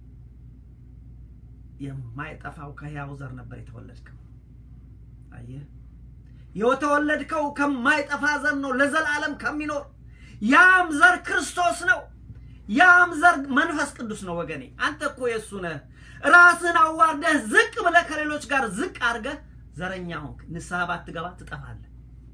S2: የማይጠፋው ከሕያው ዘር ነበር የተወለድከው አየህ የተወለድከው ከማይጠፋ ዘር ነው ለዘላለም ከሚኖር ያም ዘር ክርስቶስ ነው ያም ዘር መንፈስ ቅዱስ ነው ወገኔ አንተ እኮ የሱ ነህ ራስን አዋርደህ ዝቅ ብለህ ከሌሎች ጋር ዝቅ አድርገህ ዘረኛ ሆንክ ንስሐ ባትገባ ትጠፋለህ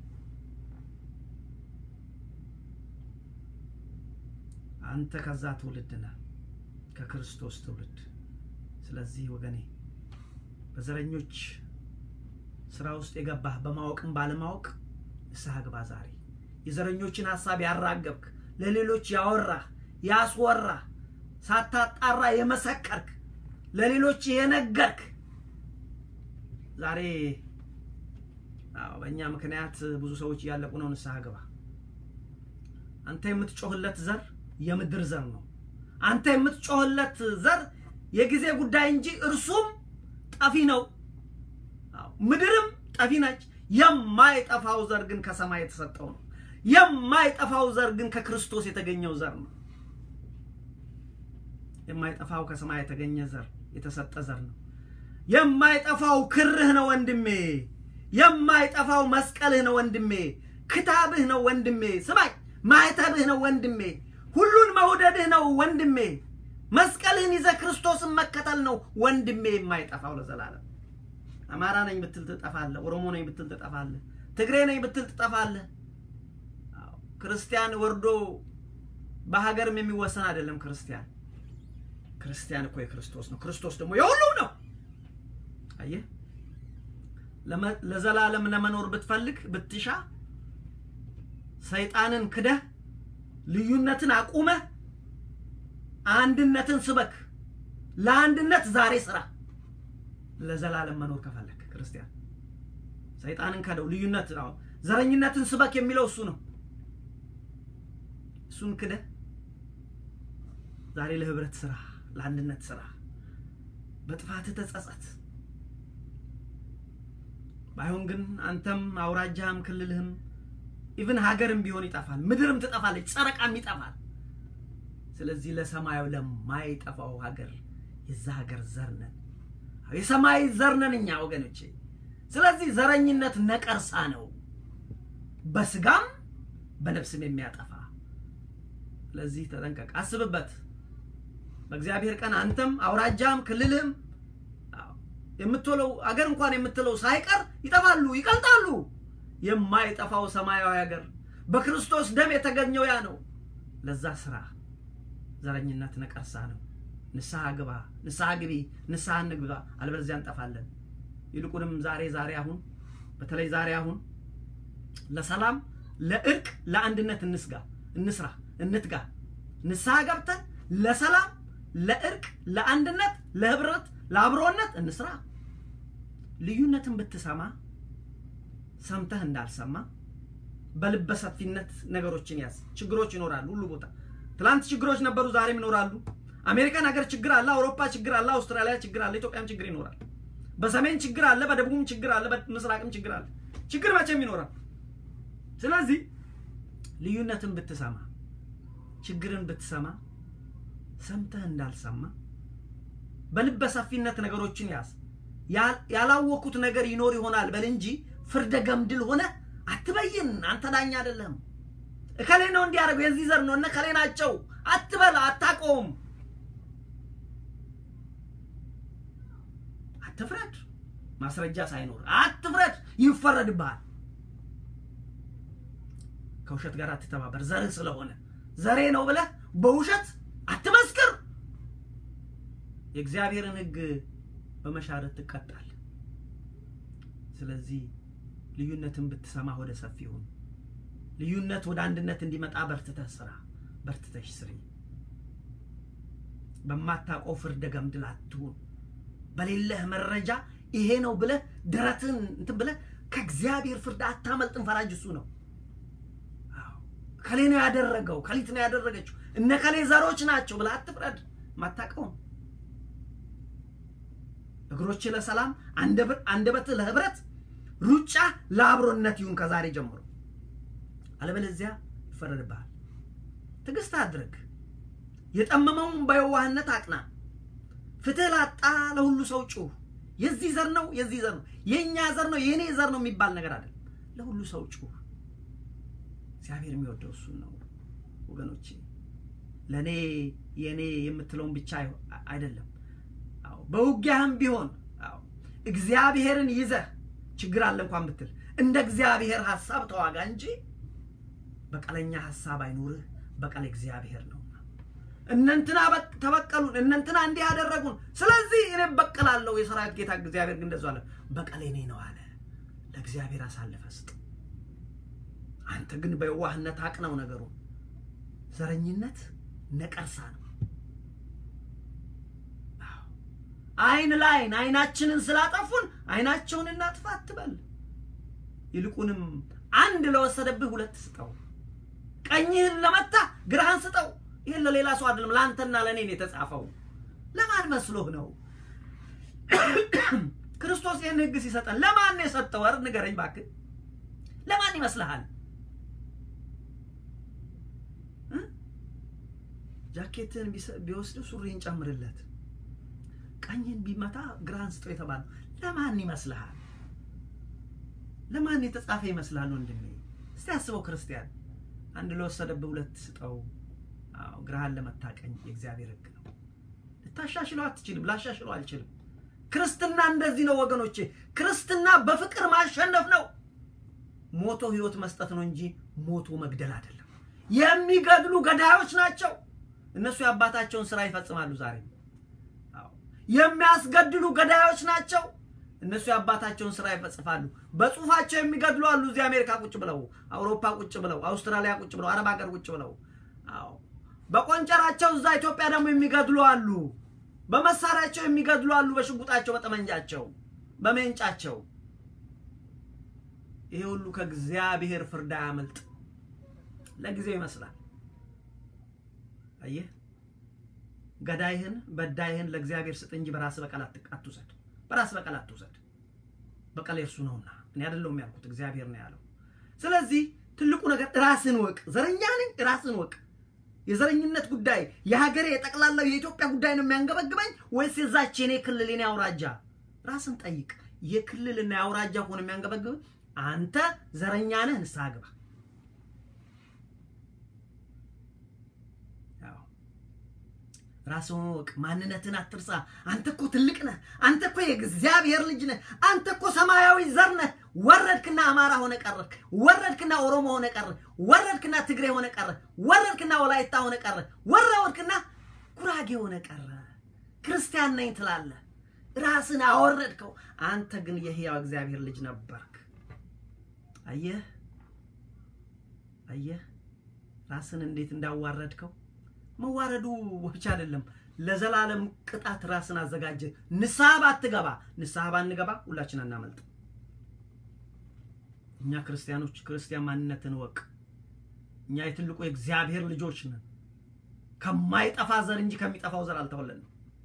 S2: አንተ ከዛ ትውልድ ነህ ከክርስቶስ ትውልድ ስለዚህ ወገኔ በዘረኞች ስራ ውስጥ የገባህ በማወቅም ባለማወቅ ንስሐ ግባ ዛሬ የዘረኞችን ሐሳብ ያራገብክ ለሌሎች ያወራህ ያስወራህ ሳታጣራ የመሰከርክ ለሌሎች የነገርክ ዛሬ አው በእኛ ምክንያት ብዙ ሰዎች ያለቁ ነው ንስሐ ግባ አንተ የምትጮህለት ዘር የምድር ዘር ነው አንተ የምትጮህለት ዘር የጊዜ ጉዳይ እንጂ እርሱም ጠፊ ነው አው ምድርም ጠፊ ነች የማይጠፋው ዘር ግን ከሰማይ የተሰጠው ነው የማይጠፋው ዘር ግን ከክርስቶስ የተገኘው ዘር ነው የማይጠፋው ከሰማይ የተገኘ ዘር የተሰጠ ዘር ነው የማይጠፋው ክርህ ነው ወንድሜ የማይጠፋው መስቀልህ ነው ወንድሜ ክታብህ ነው ወንድሜ ስማይ ማይተብህ ነው ወንድሜ ሁሉን መውደድህ ነው ወንድሜ መስቀልህን ይዘህ ክርስቶስን መከተል ነው ወንድሜ የማይጠፋው ለዘላለም አማራ ነኝ ብትል ትጠፋለህ ኦሮሞ ነኝ ብትል ትጠፋለህ ትግሬ ነኝ ብትል ትጠፋለህ አው ክርስቲያን ወርዶ በሀገርም የሚወሰን አይደለም ክርስቲያን ክርስቲያን እኮ የክርስቶስ ነው ክርስቶስ ደግሞ የሁሉ ነው አየህ ለዘላለም ለመኖር ብትፈልግ ብትሻ ሰይጣንን ክደህ ልዩነትን አቁመህ አንድነትን ስበክ ለአንድነት ዛሬ ስራ ለዘላለም መኖር ከፈለክ ክርስቲያን ሰይጣንን ከደው ልዩነት ነው ዘረኝነትን ስበክ የሚለው እሱ ነው እሱን ክደህ ዛሬ ለህብረት ስራ ለአንድነት ስራ በጥፋት ተጸጸት ባይሆን ግን አንተም አውራጃም ክልልህም ኢቭን ሀገርም ቢሆን ይጣፋል ምድርም ትጣፋለች ጸረቃም ይጣፋል ስለዚህ ለሰማዩ ለማይጣፋው ሀገር የዛ ሀገር ዘርነን የሰማይ ዘርነንኛ ወገኖቼ ስለዚህ ዘረኝነት ነቀርሳ ነው በስጋም በነፍስም የሚያጠፋ ስለዚህ ተጠንቀቅ አስብበት በእግዚአብሔር ቀን አንተም አውራጃም ክልልህም የምትለው አገር እንኳን የምትለው ሳይቀር ይጣፋሉ ይቀልጣሉ የማይጣፋው ሰማያዊ ሀገር በክርስቶስ ደም የተገኘው ያ ነው ለዛ ስራ ዘረኝነት ነቀርሳ ነው ንስሐ ግባ ንስሐ ግቢ ንስሐ እንግባ አልበለዚያ እንጠፋለን ይልቁንም ዛሬ ዛሬ አሁን በተለይ ዛሬ አሁን ለሰላም ለእርቅ ለአንድነት እንስጋ እንስራ እንትጋ ንስሐ ገብተን ለሰላም ለእርቅ ለአንድነት ለህብረት ለአብሮነት እንስራ ልዩነትን ብትሰማ ሰምተህ እንዳልሰማ በልበሰፊነት ነገሮችን ያዝ ችግሮች ይኖራሉ ሁሉ ቦታ ትላንት ችግሮች ነበሩ ዛሬም ይኖራሉ አሜሪካን ሀገር ችግር አለ አውሮፓ ችግር አለ አውስትራሊያ ችግር አለ ኢትዮጵያም ችግር ይኖራል በሰሜን ችግር አለ በደቡብም ችግር አለ በምስራቅም ችግር አለ ችግር መቼም ይኖራል ስለዚህ ልዩነትን ብትሰማ ችግርን ብትሰማ ሰምተህ እንዳልሰማ በልበ ሰፊነት ነገሮችን ያዝ ያላወቁት ነገር ይኖር ይሆናል በል እንጂ ፍርደ ገምድል ሆነ አትበይን አንተ ዳኛ አይደለም እከሌ ነው እንዲያረጋው የዚህ ዘር ነው እነ ከሌ ናቸው አትበላ አታቆም አትፍረድ ማስረጃ ሳይኖር አትፍረድ ይፈረድብሃል ከውሸት ጋር አትተባበር ዘር ስለሆነ ዘሬ ነው ብለህ በውሸት አትመስክር የእግዚአብሔርን ሕግ በመሻረት ተቀጣል ስለዚህ ልዩነትን ብትሰማ ወደ ሰፊው ልዩነት ወደ አንድነት እንዲመጣ በርትተህ ስራ በርትተሽ ስሪ በማታቆ ፍርደ ገምድል አትሁን በሌለህ መረጃ ይሄ ነው ብለህ ደረትን እንት ብለህ ከእግዚአብሔር ፍርድ አታመልጥን ፈራጅ እሱ ነው አዎ ከሌ ነው ያደረገው ከሊት ነው ያደረገችው እነ ከሌ ዘሮች ናቸው ብለህ አትፍረድ ማታቀው እግሮች ለሰላም አንደበት ለህብረት ሩጫ ለአብሮነት ይሁን ከዛሬ ጀምሮ አለበለዚያ ይፈረድብሃል ትግስት አድርግ የጠመመውን በየዋህነት አቅና ፍትህ ላጣ ለሁሉ ሰው ጩህ የዚህ ዘር ነው የዚህ ዘር ነው የኛ ዘር ነው የኔ ዘር ነው የሚባል ነገር አይደል ለሁሉ ሰው ጩህ እግዚአብሔር የሚወደው እሱ ነው ወገኖቼ ለኔ የኔ የምትለውን ብቻ አይደለም አው በውጊያህም ቢሆን አው እግዚአብሔርን ይዘህ ችግር አለ እንኳን ብትል እንደ እግዚአብሔር ሐሳብ ተዋጋ እንጂ በቀለኛ ሐሳብ አይኑርህ በቀለ እግዚአብሔር ነው እነንተና ተበቀሉን እነንተና እንዲ ያደረጉን ስለዚህ እኔ በቀላለሁ የሰራዊት ጌታ እግዚአብሔር ግን እንደዛ አለ በቀለ እኔ ነው አለ ለእግዚአብሔር አሳልፈስጥ አንተ ግን በየዋህነት አቅነው ነገሩ ዘረኝነት ነቀርሳ ነው አይን ላይን አይናችንን ስላጠፉን አይናቸውን እናጥፋ አትበል ይልቁንም አንድ ለወሰደብህ ሁለት ስጠው ቀኝህን ለመታ ግራህን ስጠው ይሄ ለሌላ ሰው አይደለም ላንተና ለኔ ነው የተጻፈው ለማን መስሎህ ነው ክርስቶስ ይሄን ሕግ ሲሰጠን ለማን ነው የሰጠው አር ንገረኝ ባክ ለማን ይመስልሃል ጃኬትን ቢወስድ ሱሪን ጨምርለት ቀኝን ቢመታ ግራህን ስጠው የተባለው ለማን ይመስልሃል ለማን የተጻፈ ይመስላል ወንድሜ እስቲ አስበው ክርስቲያን አንድ ለወሰደብህ ሁለት ስጠው አው ግራህን ለመታቀኝ የእግዚአብሔር ሕግ ነው ልታሻሽለው አትችልም ላሻሽለው አልችልም ክርስትና እንደዚህ ነው ወገኖቼ ክርስትና በፍቅር ማሸነፍ ነው ሞቶ ህይወት መስጠት ነው እንጂ ሞቶ መግደል አይደለም የሚገድሉ ገዳዮች ናቸው እነሱ ያባታቸውን ስራ ይፈጽማሉ ዛሬ አው የሚያስገድሉ ገዳዮች ናቸው እነሱ ያባታቸውን ስራ ይፈጽፋሉ በጽሁፋቸው የሚገድሉ አሉ እዚህ አሜሪካ ቁጭ ብለው አውሮፓ ቁጭ ብለው አውስትራሊያ ቁጭ ብለው አረብ ሀገር ቁጭ ብለው አው በቆንጨራቸው እዛ ኢትዮጵያ ደግሞ የሚገድሉ አሉ በመሳሪያቸው የሚገድሉ አሉ በሽጉጣቸው በጠመንጃቸው በመንጫቸው ይሄ ሁሉ ከእግዚአብሔር ፍርድ ያመልጥ ለጊዜው ይመስላል አየህ ገዳይህን በዳይህን ለእግዚአብሔር ስጥ እንጂ በራስ በቀል አትውሰድ በራስ በቀል አትውሰድ በቀል እርሱ ነውና እኔ አይደለም ያልኩት እግዚአብሔር ነው ያለው ስለዚህ ትልቁ ነገር ራስን ወቅ ዘረኛ ነኝ ራስን ወቅ የዘረኝነት ጉዳይ የሀገሬ የጠቅላላው የኢትዮጵያ ጉዳይ ነው የሚያንገበግበኝ ወይስ የዛች የኔ ክልል የኔ አውራጃ ራስን ጠይቅ የክልልና የአውራጃ ሆነ የሚያንገበግብ አንተ ዘረኛ ነህ ንስሐ ግባ ራስን ወቅ ማንነትን አትርሳ አንተ እኮ ትልቅ ነህ አንተ እኮ የእግዚአብሔር ልጅ ነህ አንተ እኮ ሰማያዊ ዘር ነህ ወረድክና አማራ ሆነ ቀረክ ወረድክና ኦሮሞ ሆነ ቀረ ወረድክና ትግሬ ሆነ ቀረ ወረድክና ወላይታ ሆነ ቀረ ወረድክና ጉራጌ ሆነ ቀረ ክርስቲያን ነኝ ትላለህ ራስን አወረድከው አንተ ግን የሕያው እግዚአብሔር ልጅ ነበርክ አየህ አየህ ራስን እንዴት እንዳዋረድከው መዋረዱ ወጭ አይደለም ለዘላለም ቅጣት ራስን አዘጋጀ ንስሐ ባትገባ ንስሐ ባንገባ ሁላችን እናመልጥ እኛ ክርስቲያኖች ክርስቲያን ማንነትን ወቅ እኛ የትልቁ የእግዚአብሔር ልጆች ነን ከማይጠፋ ዘር እንጂ ከሚጠፋው ዘር አልተወለድንም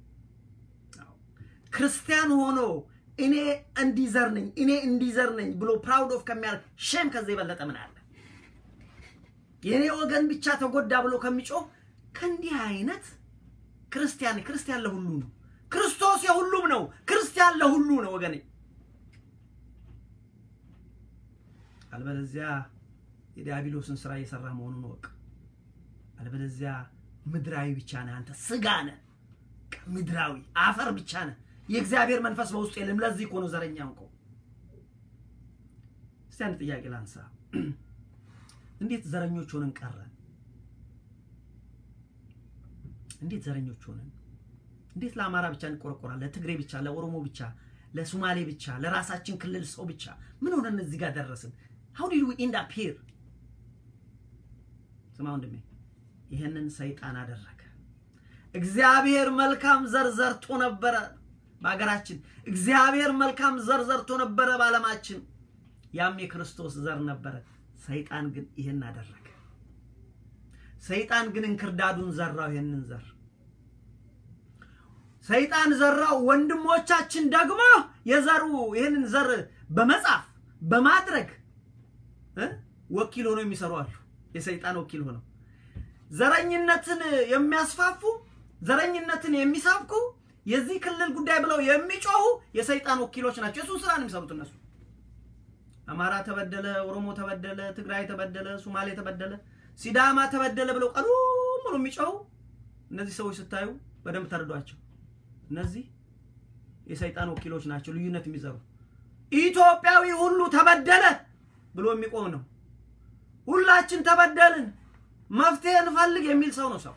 S2: ክርስቲያን ሆኖ እኔ እንዲዘር ነኝ እኔ እንዲዘር ነኝ ብሎ ፕራውድ ኦፍ ከሚያል ሼም ከዚህ የበለጠ ምን አለ የኔ ወገን ብቻ ተጎዳ ብሎ ከሚጮህ ከንዲ አይነት ክርስቲያን ክርስቲያን ለሁሉ ነው ክርስቶስ የሁሉም ነው ክርስቲያን ለሁሉ ነው ወገኔ አልበለዚያ የዲያብሎስን ስራ እየሰራ መሆኑን ወቅ አልበለዚያ ምድራዊ ብቻ ነህ አንተ ስጋ ነህ ምድራዊ አፈር ብቻ ነህ የእግዚአብሔር መንፈስ በውስጥ የለም ለዚህ ኮኖ ዘረኛው እንኮ እስቲ ጥያቄ ላንሳ እንዴት ዘረኞች ሆነን ቀረን እንዴት ዘረኞች ሆነን እንዴት ለአማራ ብቻ እንቆርቆራለን ለትግሬ ብቻ ለኦሮሞ ብቻ ለሶማሌ ብቻ ለራሳችን ክልል ሰው ብቻ ምን ሆነን እዚህ ጋር ደረስን how did we end up here ስማው እንደሜ ይሄንን ሰይጣን አደረገ እግዚአብሔር መልካም ዘር ዘርቶ ነበር በአገራችን እግዚአብሔር መልካም ዘር ዘርቶ ነበር በዓለማችን ያም የክርስቶስ ዘር ነበር ሰይጣን ግን ይሄን አደረገ ሰይጣን ግን እንክርዳዱን ዘራው ይሄንን ዘር ሰይጣን ዘራው ወንድሞቻችን ደግሞ የዘሩ ይሄንን ዘር በመጻፍ በማድረግ እ ወኪል ሆኖ የሚሰሩ አሉ የሰይጣን ወኪል ሆኖ ዘረኝነትን የሚያስፋፉ ዘረኝነትን የሚሳብኩ የዚህ ክልል ጉዳይ ብለው የሚጮሁ የሰይጣን ወኪሎች ናቸው እሱ ስራ ነው የሚሰሩት እነሱ አማራ ተበደለ ኦሮሞ ተበደለ ትግራይ ተበደለ ሶማሌ ተበደለ ሲዳማ ተበደለ ብለው ቀኑ ሙሉ የሚጮሁ እነዚህ ሰዎች ስታዩ በደንብ ተረዷቸው እነዚህ የሰይጣን ወኪሎች ናቸው ልዩነት የሚዘሩ ኢትዮጵያዊ ሁሉ ተበደለ ብሎ የሚቆም ነው ሁላችን ተበደልን መፍትሄ እንፈልግ የሚል ሰው ነው ሰው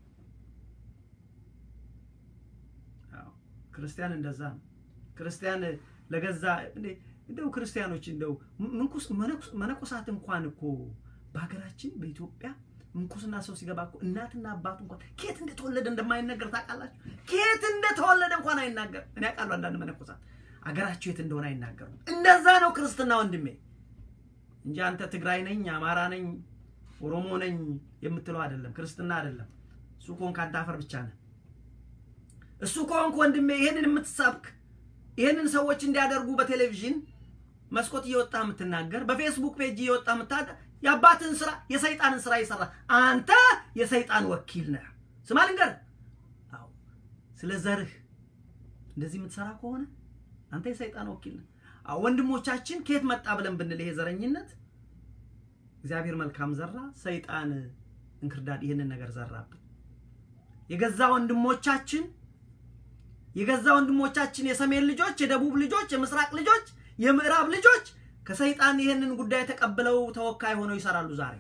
S2: አዎ ክርስቲያን እንደዛ ነው ክርስቲያን ለገዛ እንደው ክርስቲያኖች እንደው ምንኩስ መነኮሳት እንኳን እኮ በአገራችን በኢትዮጵያ ምንኩስና ሰው ሲገባኩ እናትና አባቱ እንኳን ከየት እንደተወለደ እንደማይነገር ታውቃላችሁ ከየት እንደተወለደ እንኳን አይናገር እኔ አውቃለሁ አንዳንድ መነኮሳት አገራቸው የት እንደሆነ አይናገሩ እንደዛ ነው ክርስትና ወንድሜ እንጂ አንተ ትግራይ ነኝ አማራ ነኝ ኦሮሞ ነኝ የምትለው አይደለም ክርስትና አይደለም እሱ ኮን ካንተ አፈር ብቻ ነህ እሱ ኮን ወንድሜ ይሄንን የምትሳብክ ይሄንን ሰዎች እንዲያደርጉ በቴሌቪዥን መስኮት እየወጣ የምትናገር በፌስቡክ ፔጅ እየወጣ የምታደ ያባትን ስራ የሰይጣንን ስራ ይሰራ አንተ የሰይጣን ወኪል ነህ ስማልንገር አው ስለዘርህ እንደዚህ የምትሰራ ከሆነ አንተ የሰይጣን ወኪል ነህ አው ወንድሞቻችን ከየት መጣ ብለን ብንል ይሄ ዘረኝነት እግዚአብሔር መልካም ዘራ ሰይጣን እንክርዳድ ይሄንን ነገር ዘራብን የገዛ ወንድሞቻችን የገዛ ወንድሞቻችን የሰሜን ልጆች የደቡብ ልጆች የምስራቅ ልጆች የምዕራብ ልጆች ከሰይጣን ይሄንን ጉዳይ ተቀበለው ተወካይ ሆነው ይሰራሉ ዛሬ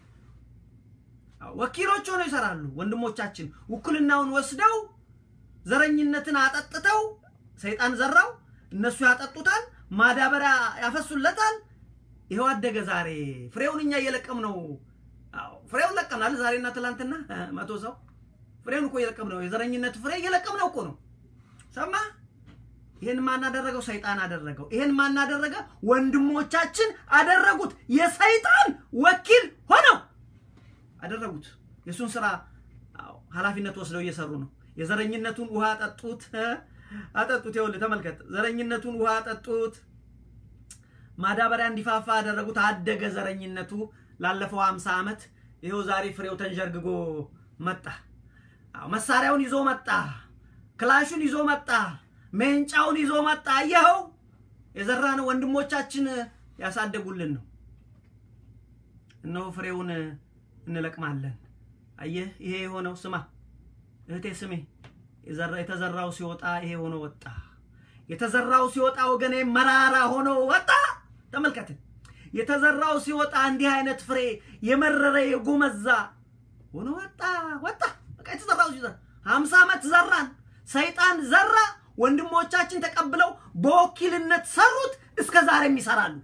S2: ወኪሎች ሆነው ይሰራሉ ወንድሞቻችን ውክልናውን ወስደው ዘረኝነትን አጠጥተው ሰይጣን ዘራው እነሱ ያጠጡታል ማዳበሪያ ያፈሱለታል ይሄው አደገ ዛሬ ፍሬውንኛ እየለቀም ነው አው ፍሬውን ለቀናል ዛሬና ትላንትና መቶ ሰው ፍሬውን እኮ እየለቀም ነው የዘረኝነት ፍሬ እየለቀም ነው እኮ ነው ሰማ ይሄን ማን አደረገው ሰይጣን አደረገው ይሄን ማን አደረገ ወንድሞቻችን አደረጉት የሰይጣን ወኪል ሆነው አደረጉት የሱን ስራ አው ሐላፊነት ወስደው እየሰሩ ነው የዘረኝነቱን ውሃ አጠጡት አጠጡት ይወል ተመልከት ዘረኝነቱን ውሃ አጠጡት ማዳበሪያ እንዲፋፋ አደረጉት አደገ ዘረኝነቱ ላለፈው ሃምሳ አመት ይሄው ዛሬ ፍሬው ተንጀርግጎ መጣ አው መሳሪያውን ይዞ መጣ ክላሹን ይዞ መጣ መንጫውን ይዞ መጣ ይሄው የዘራነ ወንድሞቻችን ያሳደጉልን ነው እነሆ ፍሬውን እንለቅማለን አየህ ይሄ ሆነው ስማ እህቴ ስሜ የዘራ የተዘራው ሲወጣ ይሄ ሆኖ ወጣ የተዘራው ሲወጣ ወገኔ መራራ ሆኖ ወጣ ተመልከተ የተዘራው ሲወጣ እንዲህ አይነት ፍሬ የመረረ የጎመዛ ሆኖ ወጣ ወጣ በቃ የተዘራው ሲወጣ ሃምሳ አመት ዘራን ሰይጣን ዘራ ወንድሞቻችን ተቀብለው በወኪልነት ሰሩት እስከ ዛሬም ይሰራሉ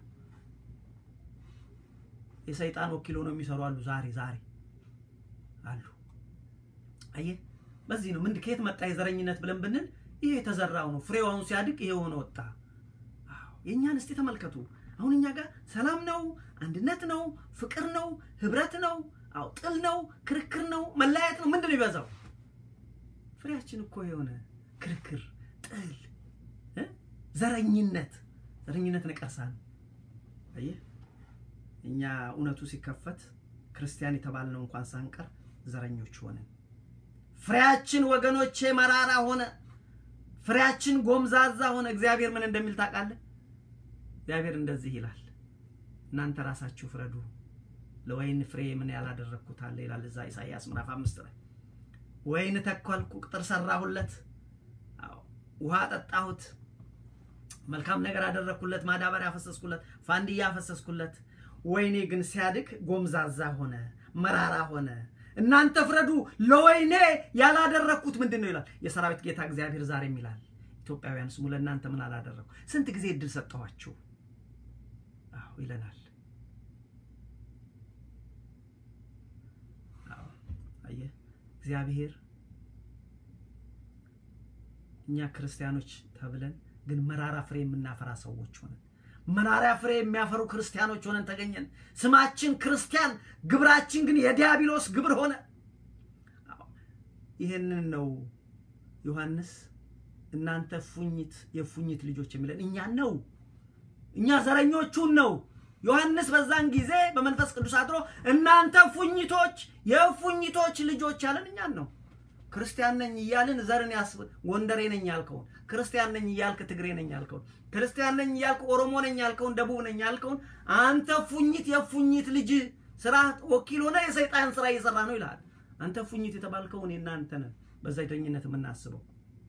S2: የሰይጣን ወኪል ሆነው የሚሰሩ አሉ ዛሬ ዛሬ አሉ አየ በዚህ ነው ምን ከየት መጣ የዘረኝነት ብለን ብንል ይሄ ተዘራው ነው ፍሬውን ሲያድቅ ይሄ ሆኖ ወጣ አው የኛን እስቲ ተመልከቱ አሁን እኛ ጋር ሰላም ነው አንድነት ነው ፍቅር ነው ህብረት ነው አው ጥል ነው ክርክር ነው መላየት ነው ምንድነው ይበዛው ፍሬያችን እኮ የሆነ ክርክር ጥል እ ዘረኝነት ዘረኝነት ነቀርሳን አየ እኛ እውነቱ ሲከፈት ክርስቲያን የተባልነው እንኳን ሳንቀር ዘረኞች ሆነን ፍሬያችን ወገኖቼ መራራ ሆነ ፍሬያችን ጎምዛዛ ሆነ እግዚአብሔር ምን እንደሚል ታውቃለህ እግዚአብሔር እንደዚህ ይላል እናንተ ራሳችሁ ፍረዱ ለወይን ፍሬ ምን ያላደረኩት አለ ይላል እዛ ኢሳይያስ ምዕራፍ አምስት ላይ ወይን ተከልኩ ቅጥር ሰራሁለት አዎ ውሃ ጠጣሁት መልካም ነገር አደረኩለት ማዳበሪያ አፈሰስኩለት ፋንዲያ አፈሰስኩለት ወይኔ ግን ሲያድግ ጎምዛዛ ሆነ መራራ ሆነ እናንተ ፍረዱ ለወይኔ ያላደረኩት ምንድነው ይላል የሰራዊት ጌታ እግዚአብሔር ዛሬም ይላል ኢትዮጵያውያን ስሙ ለእናንተ ምን አላደረኩ ስንት ጊዜ እድል ሰጣኋችሁ አዎ ይለናል አዎ አየ እግዚአብሔር እኛ ክርስቲያኖች ተብለን ግን መራራ ፍሬ የምናፈራ ሰዎች ሆነን መራራ ፍሬ የሚያፈሩ ክርስቲያኖች ሆነን ተገኘን ስማችን ክርስቲያን ግብራችን ግን የዲያብሎስ ግብር ሆነ ይሄንን ነው ዮሐንስ እናንተ ፉኝት የፉኝት ልጆች የሚለን እኛ ነው እኛ ዘረኞቹን ነው ዮሐንስ በዛን ጊዜ በመንፈስ ቅዱስ አድሮ እናንተ ፉኝቶች የፉኝቶች ልጆች ያለን እኛ ነው ክርስቲያን ነኝ ይያልን ዘርን ያስ ጎንደሬ ነኝ ያልከው ክርስቲያን ነኝ ይያልክ ትግሬ ነኝ ያልከው ክርስቲያን ነኝ ይያልክ ኦሮሞ ነኝ ያልከው ደቡብ ነኝ ያልከው አንተ ፉኝት የፉኝት ልጅ ስራ ወኪል ሆነ የሰይጣን ስራ እየሰራ ነው ይላል አንተ ፉኝት የተባልከው እኔ እናንተ ነን በዛይተኝነት የምናስበው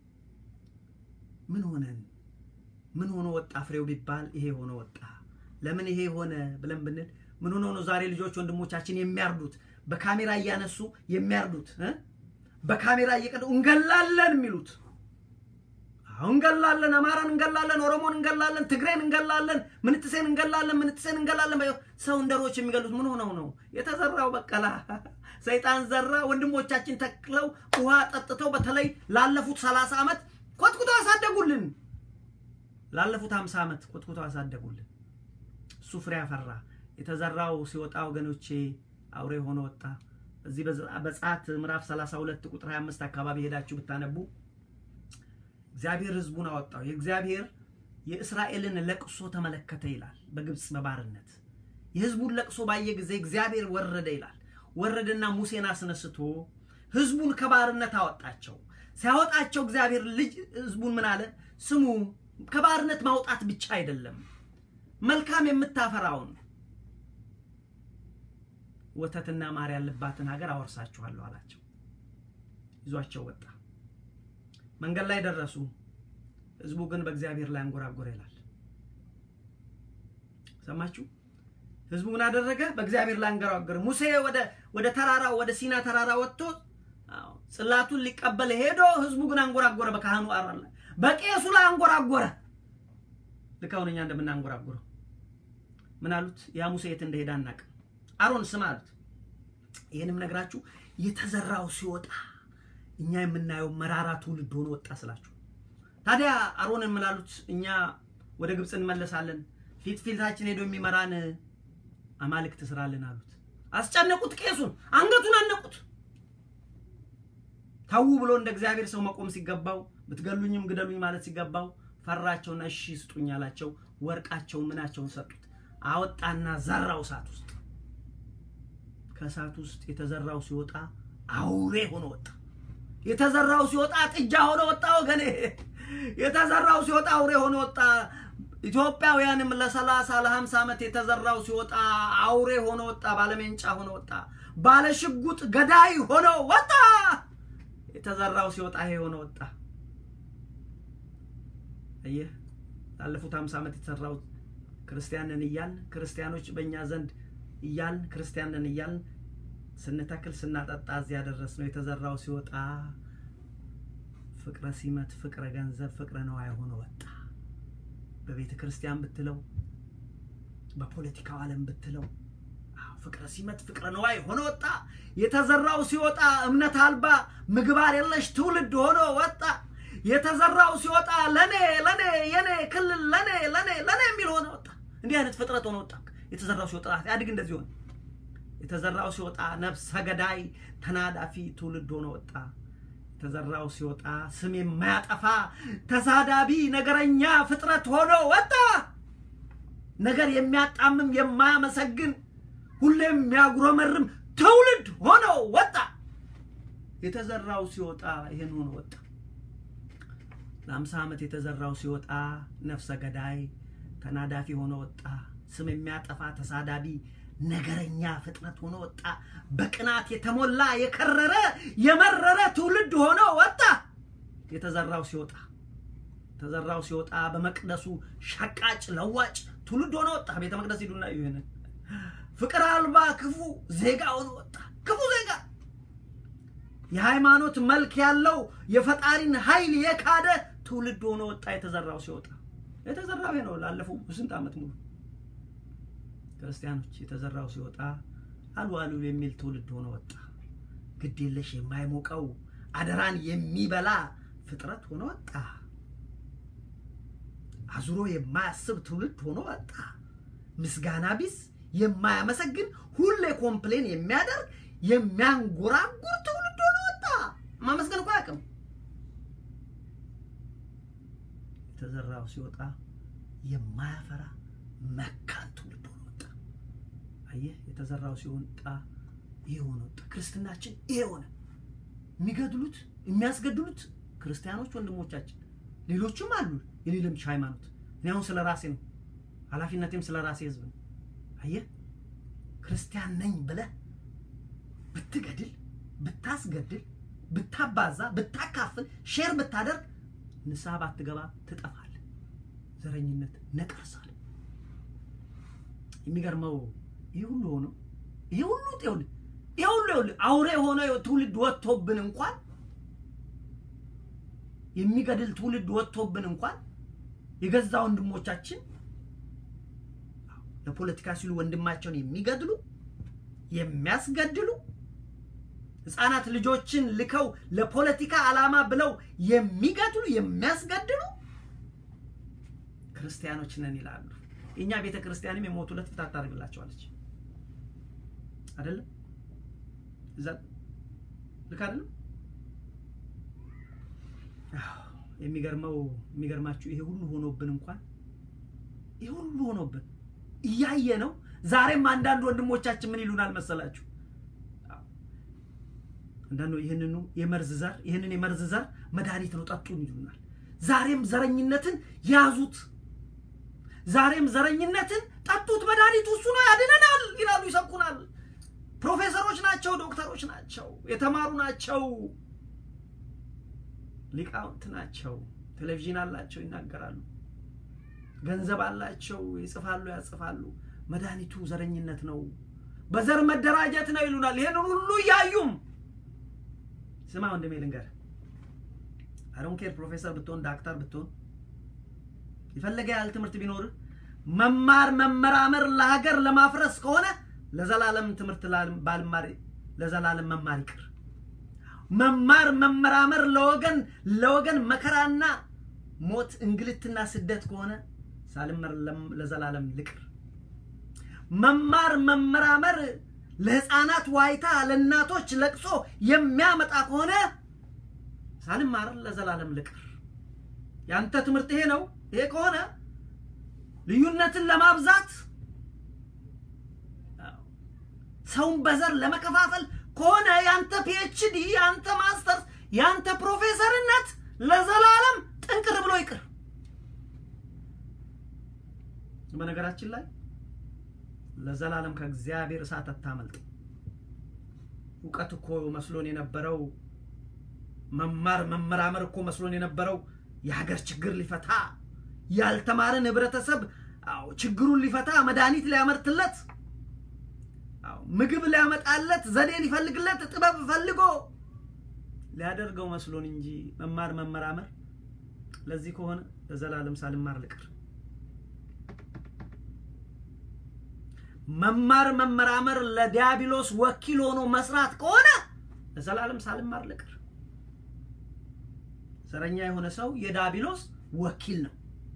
S2: ምን ሆነን ምን ሆኖ ወጣ ፍሬው ቢባል ይሄ ሆኖ ወጣ ለምን ይሄ ሆነ ብለን ብንል ምን ሆኖ ነው ዛሬ ልጆች ወንድሞቻችን የሚያርዱት በካሜራ ያነሱ የሚያርዱት እ በካሜራ እየቀዱ እንገላለን የሚሉት አሁን እንገላለን አማራን እንገላለን ኦሮሞን እንገላለን ትግሬን እንገላለን ምንትሴን እንገላለን ምንትሴን እንገላለን ሰው እንደሮች የሚገሉት ምን ሆነው ነው የተዘራው በቀላ ሰይጣን ዘራ ወንድሞቻችን ተክለው ውሃ ጠጥተው በተለይ ላለፉት ሰላሳ አመት ኮትኩተው አሳደጉልን ላለፉት ሃምሳ አመት ኮትኩተው አሳደጉልን እሱ ፍሬ ያፈራ የተዘራው ሲወጣ ወገኖቼ አውሬ ሆኖ ወጣ እዚህ በጻት ምዕራፍ ሰላሳ ሁለት ቁጥር ሃያ አምስት አካባቢ ሄዳችሁ ብታነቡ እግዚአብሔር ህዝቡን አወጣው የእግዚአብሔር የእስራኤልን ለቅሶ ተመለከተ ይላል በግብጽ በባርነት የህዝቡን ለቅሶ ባየ ጊዜ እግዚአብሔር ወረደ ይላል ወረደና ሙሴን አስነስቶ ህዝቡን ከባርነት አወጣቸው ሲያወጣቸው እግዚአብሔር ልጅ ህዝቡን ምን አለ ስሙ ከባርነት ማውጣት ብቻ አይደለም መልካም የምታፈራውን ወተትና ማር ያለባትን ሀገር አወርሳችኋለሁ አላቸው ይዟቸው ወጣ መንገድ ላይ ደረሱ ህዝቡ ግን በእግዚአብሔር ላይ አንጎራጎረ ይላል ሰማችሁ ህዝቡ ምን አደረገ በእግዚአብሔር ላይ አንጎራጎረ ሙሴ ወደ ወደ ተራራው ወደ ሲና ተራራ ወጥቶ አዎ ጽላቱን ሊቀበል ሄዶ ህዝቡ ግን አንጎራጎረ በካህኑ አሮን ላይ በቄሱ ላይ አንጎራጎረ ልካውንኛ እንደምናንጎራጎረው ምን አሉት ያ ሙሴ የት እንደሄደ አናቀ አሮን ስማት ይሄንም ነግራችሁ የተዘራው ሲወጣ እኛ የምናየው መራራ ትውልድ ሆኖ ወጣ ስላችሁ ታዲያ አሮንን መላሉት እኛ ወደ ግብጽ እንመለሳለን ፊት ፊታችን ሄዶ የሚመራን አማልክት ስራልን አሉት አስጨነቁት ቄሱን አንገቱን አነቁት ታው ብሎ እንደ እግዚአብሔር ሰው መቆም ሲገባው ብትገሉኝም ግደሉኝ ማለት ሲገባው ፈራቸውና እሺ ስጡኝ አላቸው ወርቃቸው ምናቸውን ሰጡት አወጣና ዘራው ሳት ውስጥ ከሳት ውስጥ የተዘራው ሲወጣ አውሬ ሆኖ ወጣ የተዘራው ሲወጣ ጥጃ ሆኖ ወጣ ወገኔ የተዘራው ሲወጣ አውሬ ሆኖ ወጣ ኢትዮጵያውያንም ለ30 ለ50 አመት የተዘራው ሲወጣ አውሬ ሆኖ ወጣ ባለሜንጫ ሆኖ ወጣ ባለሽጉጥ ገዳይ ሆኖ ወጣ የተዘራው ሲወጣ ይሄ ሆኖ ወጣ አየ ላለፉት ሃምሳ አመት የተዘራው ክርስቲያንን ይያል ክርስቲያኖች በእኛ ዘንድ ይያል ክርስቲያንን ይያል ስንተክል ስናጠጣ እዚያ ደረስነው የተዘራው ሲወጣ ፍቅረ ሲመት ፍቅረ ገንዘብ ፍቅረ ነው አይሆነ ወጣ በቤተ ክርስቲያን ብትለው በፖለቲካው ዓለም ብትለው አው ፍቅረ ሲመት ፍቅረ ነው አይሆነ ወጣ የተዘራው ሲወጣ እምነት አልባ ምግባር የለሽ ትውልድ ሆኖ ወጣ የተዘራው ሲወጣ ለኔ ለኔ የኔ ክልል ለኔ ለኔ ለኔ የሚል ሆነ ወጣ እንዲህ አይነት ፍጥረት ሆነ ወጣ የተዘራው ሲወጣ ያድግ እንደዚህ ሆነ የተዘራው ሲወጣ ነፍስ ገዳይ ተናዳፊ ትውልድ ሆኖ ወጣ የተዘራው ሲወጣ ስም የማያጠፋ ተሳዳቢ ነገረኛ ፍጥረት ሆኖ ወጣ ነገር የሚያጣምም የማያመሰግን ሁሌም የሚያጉረመርም ትውልድ ሆኖ ወጣ የተዘራው ሲወጣ ይሄን ሆኖ ወጣ ለአምሳ ዓመት የተዘራው ሲወጣ ነፍሰ ገዳይ ተናዳፊ ሆኖ ወጣ ስም የሚያጠፋ ተሳዳቢ ነገረኛ ፍጥረት ሆኖ ወጣ በቅናት የተሞላ የከረረ የመረረ ትውልድ ሆኖ ወጣ የተዘራው ሲወጣ ተዘራው ሲወጣ በመቅደሱ ሸቃጭ ለዋጭ ትውልድ ሆኖ ወጣ ቤተ መቅደስ ይዱና ይሁን ፍቅር አልባ ክፉ ዜጋ ሆኖ ወጣ ክፉ ዜጋ የሃይማኖት መልክ ያለው የፈጣሪን ኃይል የካደ ትውልድ ሆኖ ወጣ የተዘራው ሲወጣ የተዘራው ነው ላለፈው ስንት ዓመት ሙሉ ክርስቲያኖች የተዘራው ሲወጣ አልዋሉ የሚል ትውልድ ሆኖ ወጣ ግዴለሽ የማይሞቀው አደራን የሚበላ ፍጥረት ሆኖ ወጣ አዙሮ የማያስብ ትውልድ ሆኖ ወጣ ምስጋና ቢስ የማያመሰግን ሁሌ ኮምፕሌን የሚያደርግ የሚያንጎራጉር ትውልድ ሆኖ ወጣ ማመስገን እኮ አያውቅም የተዘራው ሲወጣ የማያፈራ መካን ትውልድ ሆኖ ወጣ አየህ የተዘራው ሲወጣ ይሄው ነው ክርስትናችን ይሄው ነው የሚገድሉት የሚያስገድሉት ክርስቲያኖች ወንድሞቻችን ሌሎችም አሉ የሌለም ሃይማኖት ነው ስለራሴ ነው ሐላፊነቴም ስለራሴ ህዝብ ነው አየህ ክርስቲያን ነኝ ብለ ብትገድል ብታስገድል ብታባዛ ብታካፍል ሼር ብታደርግ ንስሐ ባትገባ ትጠፋለህ ዘረኝነት ነቀርሳል የሚገርመው ይሄ ሁሉ ሆኖ ይሄ ሁሉ ጤውል ይሄ ሁሉ አውሬ ሆኖ ትውልድ ወጥቶብን እንኳን የሚገድል ትውልድ ወጥቶብን እንኳን የገዛ ወንድሞቻችን ለፖለቲካ ሲሉ ወንድማቸውን የሚገድሉ የሚያስገድሉ ህፃናት ልጆችን ልከው ለፖለቲካ ዓላማ ብለው የሚገድሉ የሚያስገድሉ ክርስቲያኖች ነን ይላሉ እኛ ቤተ ክርስቲያንም የሞቱለት ፍታት ታርግላቸዋለች አይደል እዛ ልካደሉ የሚገርመው የሚገርማችሁ ይሄ ሁሉ ሆኖብን እንኳን ይሄ ሁሉ ሆኖብን ይያየ ነው ዛሬም አንዳንድ ወንድሞቻችን ምን ይሉናል መሰላችሁ አንዳንዱ ይሄንኑ የመርዝዛር ይሄንን የመርዝዛር መድኃኒት ነው ጠጡን ይሉናል ዛሬም ዘረኝነትን ያዙት ዛሬም ዘረኝነትን ጠጡት መድኃኒቱ እሱ ነው ያድነናል ይላሉ ይሰብኩናል ፕሮፌሰሮች ናቸው ዶክተሮች ናቸው የተማሩ ናቸው ሊቃውንት ናቸው ቴሌቪዥን አላቸው ይናገራሉ ገንዘብ አላቸው ይጽፋሉ ያጽፋሉ መድኃኒቱ ዘረኝነት ነው በዘር መደራጀት ነው ይሉናል ይሄን ሁሉ ያዩም ስማ ወንድሜ ልንገር I don't care ፕሮፌሰር ብትሆን ዳክተር ብትሆን ይፈልገ ያል ትምርት ቢኖር መማር መመራመር ለሀገር ለማፍረስ ከሆነ ለዘላለም ትምርት ባልማር ለዘላለም መማር ይቅር መማር መመራመር ለወገን ለወገን መከራና ሞት እንግልትና ስደት ከሆነ ሳልመር ለዘላለም ልቅር መማር መመራመር ለህፃናት ዋይታ ለናቶች ለቅሶ የሚያመጣ ከሆነ ሳልማር ለዘላለም ልቅር ያንተ ትምርት ይሄ ነው ይሄ ከሆነ ልዩነትን ለማብዛት ሰውን በዘር ለመከፋፈል ከሆነ ያንተ ፒኤችዲ ያንተ ማስተርስ ያንተ ፕሮፌሰርነት ለዘላለም ጥንቅር ብሎ ይቅር በነገራችን ላይ ለዘላለም ከእግዚአብሔር እሳት አታመልጥ ወቀት እኮ መስሎን የነበረው መማር መመራመር እኮ መስሎን የነበረው የሀገር ችግር ሊፈታ ያልተማረን ህብረተሰብ አው ችግሩን ሊፈታ መድኃኒት ሊያመርትለት አው ምግብ ሊያመጣለት ዘዴ ሊፈልግለት ጥበብ ፈልጎ ሊያደርገው መስሎን እንጂ መማር መመራመር ለዚህ ከሆነ ለዘላለም ሳልማር ልቅር መማር መመራመር ለዲያብሎስ ወኪል ሆኖ መስራት ከሆነ ለዘላለም ሳልማር ልቅር ዘረኛ የሆነ ሰው የዲያብሎስ ወኪል ነው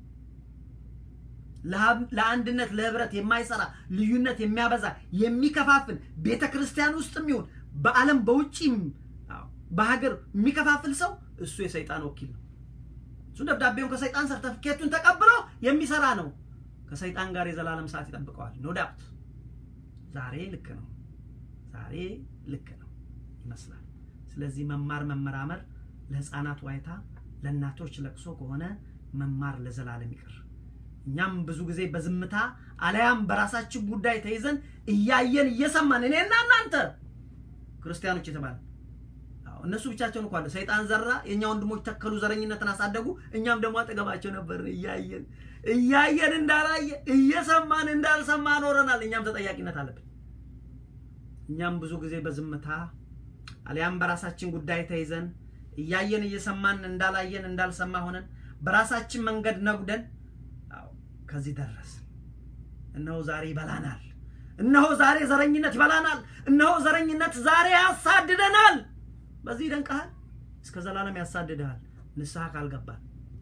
S2: ለአንድነት ለህብረት የማይሰራ ልዩነት የሚያበዛ የሚከፋፍል ቤተክርስቲያን ውስጥም ይሁን በዓለም በውጪም በሀገር የሚከፋፍል ሰው እሱ የሰይጣን ወኪል ነው እሱ ደብዳቤውን ከሰይጣን ሰርቲፊኬቱን ተቀብሎ የሚሰራ ነው ከሰይጣን ጋር የዘላለም ሰዓት ይጠብቀዋል ኖ ዳውት ዛሬ ልክ ነው ዛሬ ልክ ነው ይመስላል ስለዚህ መማር መመራመር ለህፃናት ዋይታ ለእናቶች ለቅሶ ከሆነ መማር ለዘላለም ይቅር እኛም ብዙ ጊዜ በዝምታ አለያም በራሳችን ጉዳይ ተይዘን እያየን እየሰማን እኔና እናንተ ክርስቲያኖች የተባለ አው እነሱ ብቻቸውን እንኳን ሰይጣን ዘራ የኛ ወንድሞች ተከሉ ዘረኝነትን አሳደጉ እኛም ደግሞ አጠገባቸው ነበር እያየን እያየን እንዳላየ እየሰማን እንዳልሰማ ኖረናል እኛም ተጠያቂነት አለብን እኛም ብዙ ጊዜ በዝምታ አለያም በራሳችን ጉዳይ ተይዘን እያየን እየሰማን እንዳላየን እንዳልሰማ ሆነን በራሳችን መንገድ ነጉደን አው ከዚህ ደረስ እነሆ ዛሬ ይበላናል እነሆ ዛሬ ዘረኝነት ይበላናል እነሆ ዘረኝነት ዛሬ ያሳድደናል በዚህ ደንቀሃል እስከ ዘላለም ያሳድደሃል ንስሐ ካልገባን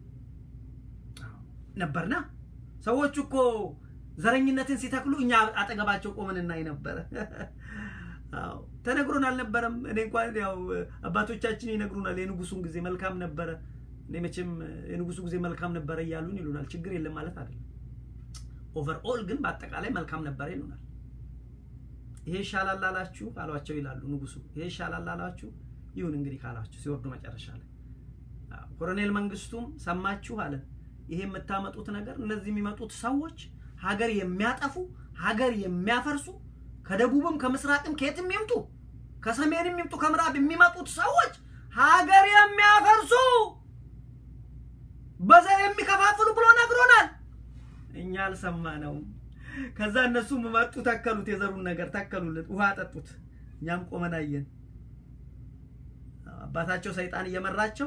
S2: ነበርና ሰዎች እኮ ዘረኝነትን ሲተክሉ እኛ አጠገባቸው ቆመንና ይነበር አው ተነግሮናል ነበርም እኔ እንኳን ያው አባቶቻችን ይነግሩናል የንጉሱን ጊዜ መልካም ነበር እኔ መቼም የንጉሱ ጊዜ መልካም ነበር ይያሉን ይሉናል ችግር የለም ማለት አይደለም ኦቨርኦል ግን በአጠቃላይ መልካም ነበር ይሉናል ይሄ ሻላል አላችሁ አሏቸው ይላሉ ንጉሱ ይሄ ሻላል አላችሁ ይሁን እንግዲህ ካላችሁ ሲወርዱ መጨረሻ ላይ ኮሎኔል መንግስቱም ሰማችሁ አለ ይሄ የምታመጡት ነገር እነዚህ የሚመጡት ሰዎች ሀገር የሚያጠፉ ሀገር የሚያፈርሱ ከደቡብም ከምስራቅም ከየትም ይምጡ ከሰሜንም ይምጡ ከምዕራብ የሚመጡት ሰዎች ሀገር የሚያፈርሱ በዘር የሚከፋፍሉ ብሎ ነግሮናል እኛ አልሰማነው ከዛ እነሱ መመጡ ተከሉት የዘሩን ነገር ተከሉለት ውሃ አጠጡት እኛም ቆመናየን አባታቸው ሰይጣን እየመራቸው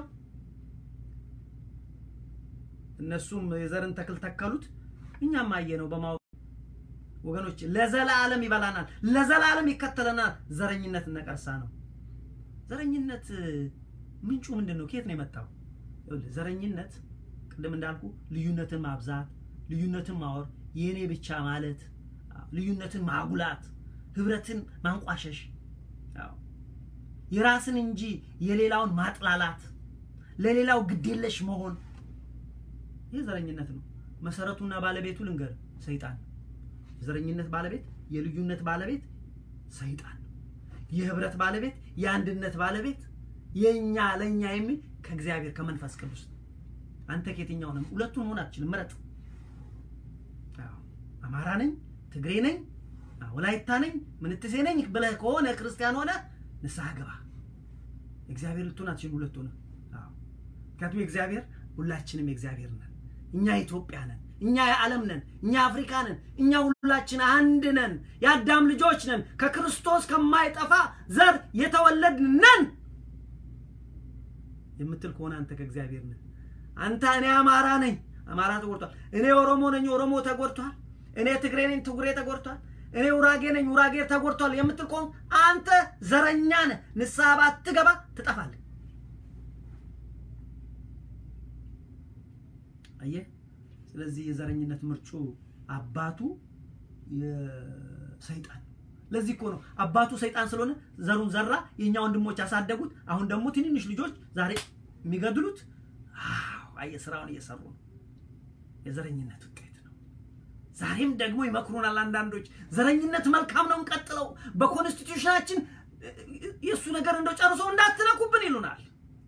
S2: እነሱም የዘርን ተክል ተከሉት እኛም አየነው በማው ወገኖች ለዘላለም ይበላናል ለዘላለም ይከተለናል ዘረኝነት ነቀርሳ ነው ዘረኝነት ምንጩ ምንድነው ከየት ነው የመጣው ዘረኝነት ቅድም እንዳልኩ ልዩነትን ማብዛት ልዩነትን ማወር የኔ ብቻ ማለት ልዩነትን ማጉላት ህብረትን ማንቋሸሽ አዎ የራስን እንጂ የሌላውን ማጥላላት ለሌላው ግዴለሽ መሆን የዘረኝነት ነው መሰረቱና ባለቤቱ ልንገር ሰይጣን የዘረኝነት ባለቤት የልዩነት ባለቤት ሰይጣን የህብረት ባለቤት የአንድነት ባለቤት የኛ ለኛ የሚል ከእግዚአብሔር ከመንፈስ ቅዱስ አንተ ከየትኛው ነው ሁለቱን ሆናችን ምረጥ አዎ አማራ ነኝ ትግሬ ነኝ ወላይታ ነኝ ምንትሴ ነኝ ብለህ ከሆነ ክርስቲያን ሆነ ንስሐ ግባ እግዚአብሔር ልትሆናችን ሁለቱ ነው አዎ ከቱ እግዚአብሔር ሁላችንም እግዚአብሔር ነን እኛ ኢትዮጵያ ነን እኛ የዓለም ነን እኛ አፍሪካ ነን እኛ ሁላችን አንድ ነን ያዳም ልጆች ነን ከክርስቶስ ከማይጠፋ ዘር የተወለድን ነን የምትል ከሆነ አንተ ከእግዚአብሔር ነህ አንተ እኔ አማራ ነኝ አማራ ተጎድቷል እኔ ኦሮሞ ነኝ ኦሮሞ ተጎድቷል እኔ ትግሬ ነኝ ትግሬ ተጎድቷል እኔ ውራጌ ነኝ ውራጌ ተጎድቷል የምትል ከሆነ አንተ ዘረኛ ነህ ንስሐ ባትገባ ትጠፋለህ አየ ስለዚህ የዘረኝነት ምርጩ አባቱ የሰይጣን ለዚህ እኮ ነው አባቱ ሰይጣን ስለሆነ ዘሩን ዘራ የኛ ወንድሞች ያሳደጉት አሁን ደግሞ ትንንሽ ልጆች ዛሬ የሚገድሉት አዎ አየ ስራውን እየሰሩ ነው የዘረኝነት ውጤት ነው ዛሬም ደግሞ ይመክሩናል አንዳንዶች ዘረኝነት መልካም ነው እንቀጥለው በኮንስቲቲዩሽናችን የሱ ነገር እንደው ጨርሶ እንዳትነኩብን ይሉናል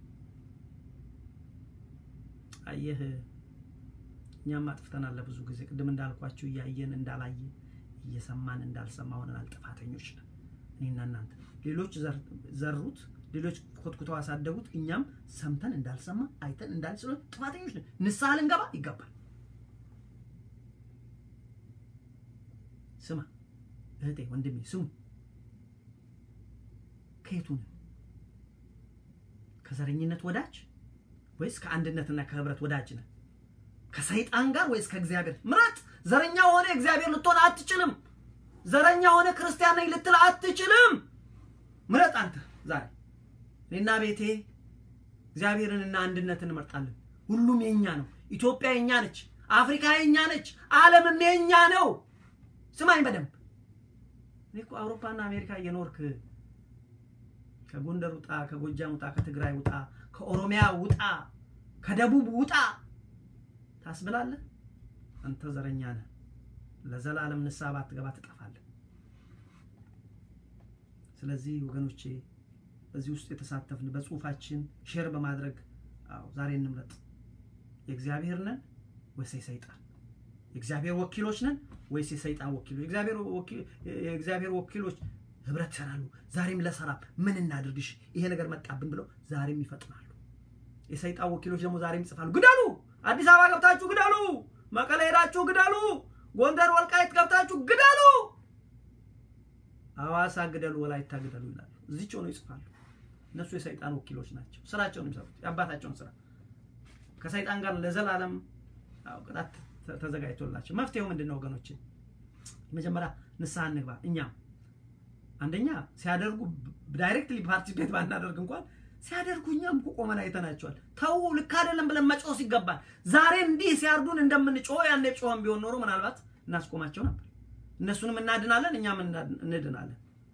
S2: አየህ እኛም አጥፍተናል ለብዙ ጊዜ ቅድም እንዳልኳችሁ ያየን እንዳላየ እየሰማን እንዳልሰማ ሆነናል ጥፋተኞች ነን እኔና እናንተ ሌሎች ዘሩት ሌሎች ኮትኩተው አሳደጉት እኛም ሰምተን እንዳልሰማ አይተን እንዳልሰማ ጥፋተኞች ነን ንስሐ ልንገባ ይገባል ስማ እህቴ ወንድሜ ስሙ ከየቱን ከዘረኝነት ወዳጅ ወይስ ከአንድነትና ከህብረት ወዳጅ ነን ከሰይጣን ጋር ወይስ ከእግዚአብሔር ምረጥ ዘረኛ ሆነ እግዚአብሔር ልትሆን አትችልም ዘረኛ ሆነ ክርስቲያን ነኝ ልትል አትችልም ምረጥ አንተ ዛሬ እኔና ቤቴ እግዚአብሔርንና አንድነትን እንመርጣለን ሁሉም የኛ ነው ኢትዮጵያ የኛ ነች አፍሪካ የኛ ነች ዓለምም የኛ ነው ስማኝ በደንብ እኮ አውሮፓና አሜሪካ የኖርክ ከጎንደር ውጣ ከጎጃም ውጣ ከትግራይ ውጣ ከኦሮሚያ ውጣ ከደቡብ ውጣ ታስብላለህ አንተ ዘረኛ ነህ ለዘላለም ንስሐ ባትገባ ትጠፋለህ ስለዚህ ወገኖቼ በዚህ ውስጥ የተሳተፍን በጽሁፋችን ሼር በማድረግ አው ዛሬ እንምረጥ የእግዚአብሔር ነን ወይስ የሰይጣን የእግዚአብሔር ወኪሎች ነን ወይስ የሰይጣን ወኪሎች የእግዚአብሔር ወኪል የእግዚአብሔር ወኪሎች ህብረት ሰራሉ ዛሬም ለሰራም ምን እናድርግሽ ይሄ ነገር መጣብን ብለው ዛሬም ይፈጥናሉ የሰይጣን ወኪሎች ደግሞ ዛሬም ይጽፋሉ ግዳሉ አዲስ አበባ ገብታችሁ ግዳሉ መቀሌ ሄዳችሁ ግዳሉ ጎንደር ወልቃይት ገብታችሁ ግዳሉ አዋሳ ግዳሉ ወላይታ ግዳሉ ይላሉ እዚች ሆነው ይጽፋሉ እነሱ የሰይጣን ወኪሎች ናቸው ስራቸውን የሚሰሩት ያባታቸውን ስራ ከሰይጣን ጋር ለዘላለም አው ቅጣት ተዘጋጅቶላቸው መፍትሄው ምንድነው ወገኖች መጀመሪያ ንስሐ እንግባ እኛ አንደኛ ሲያደርጉ ዳይሬክትሊ ፓርቲሲፔት ባናደርግ እንኳን ሲያደርጉኛም ቆመና አይተናቸዋል ታው ልክ አይደለም ብለን መጮስ ይገባል ዛሬ እንዲህ ሲያርዱን እንደምንጮህ ያኔ ጮህም ቢሆን ኖሮ ምናልባት እናስቆማቸው ነበር እነሱንም እናድናለን እኛም እንድናለን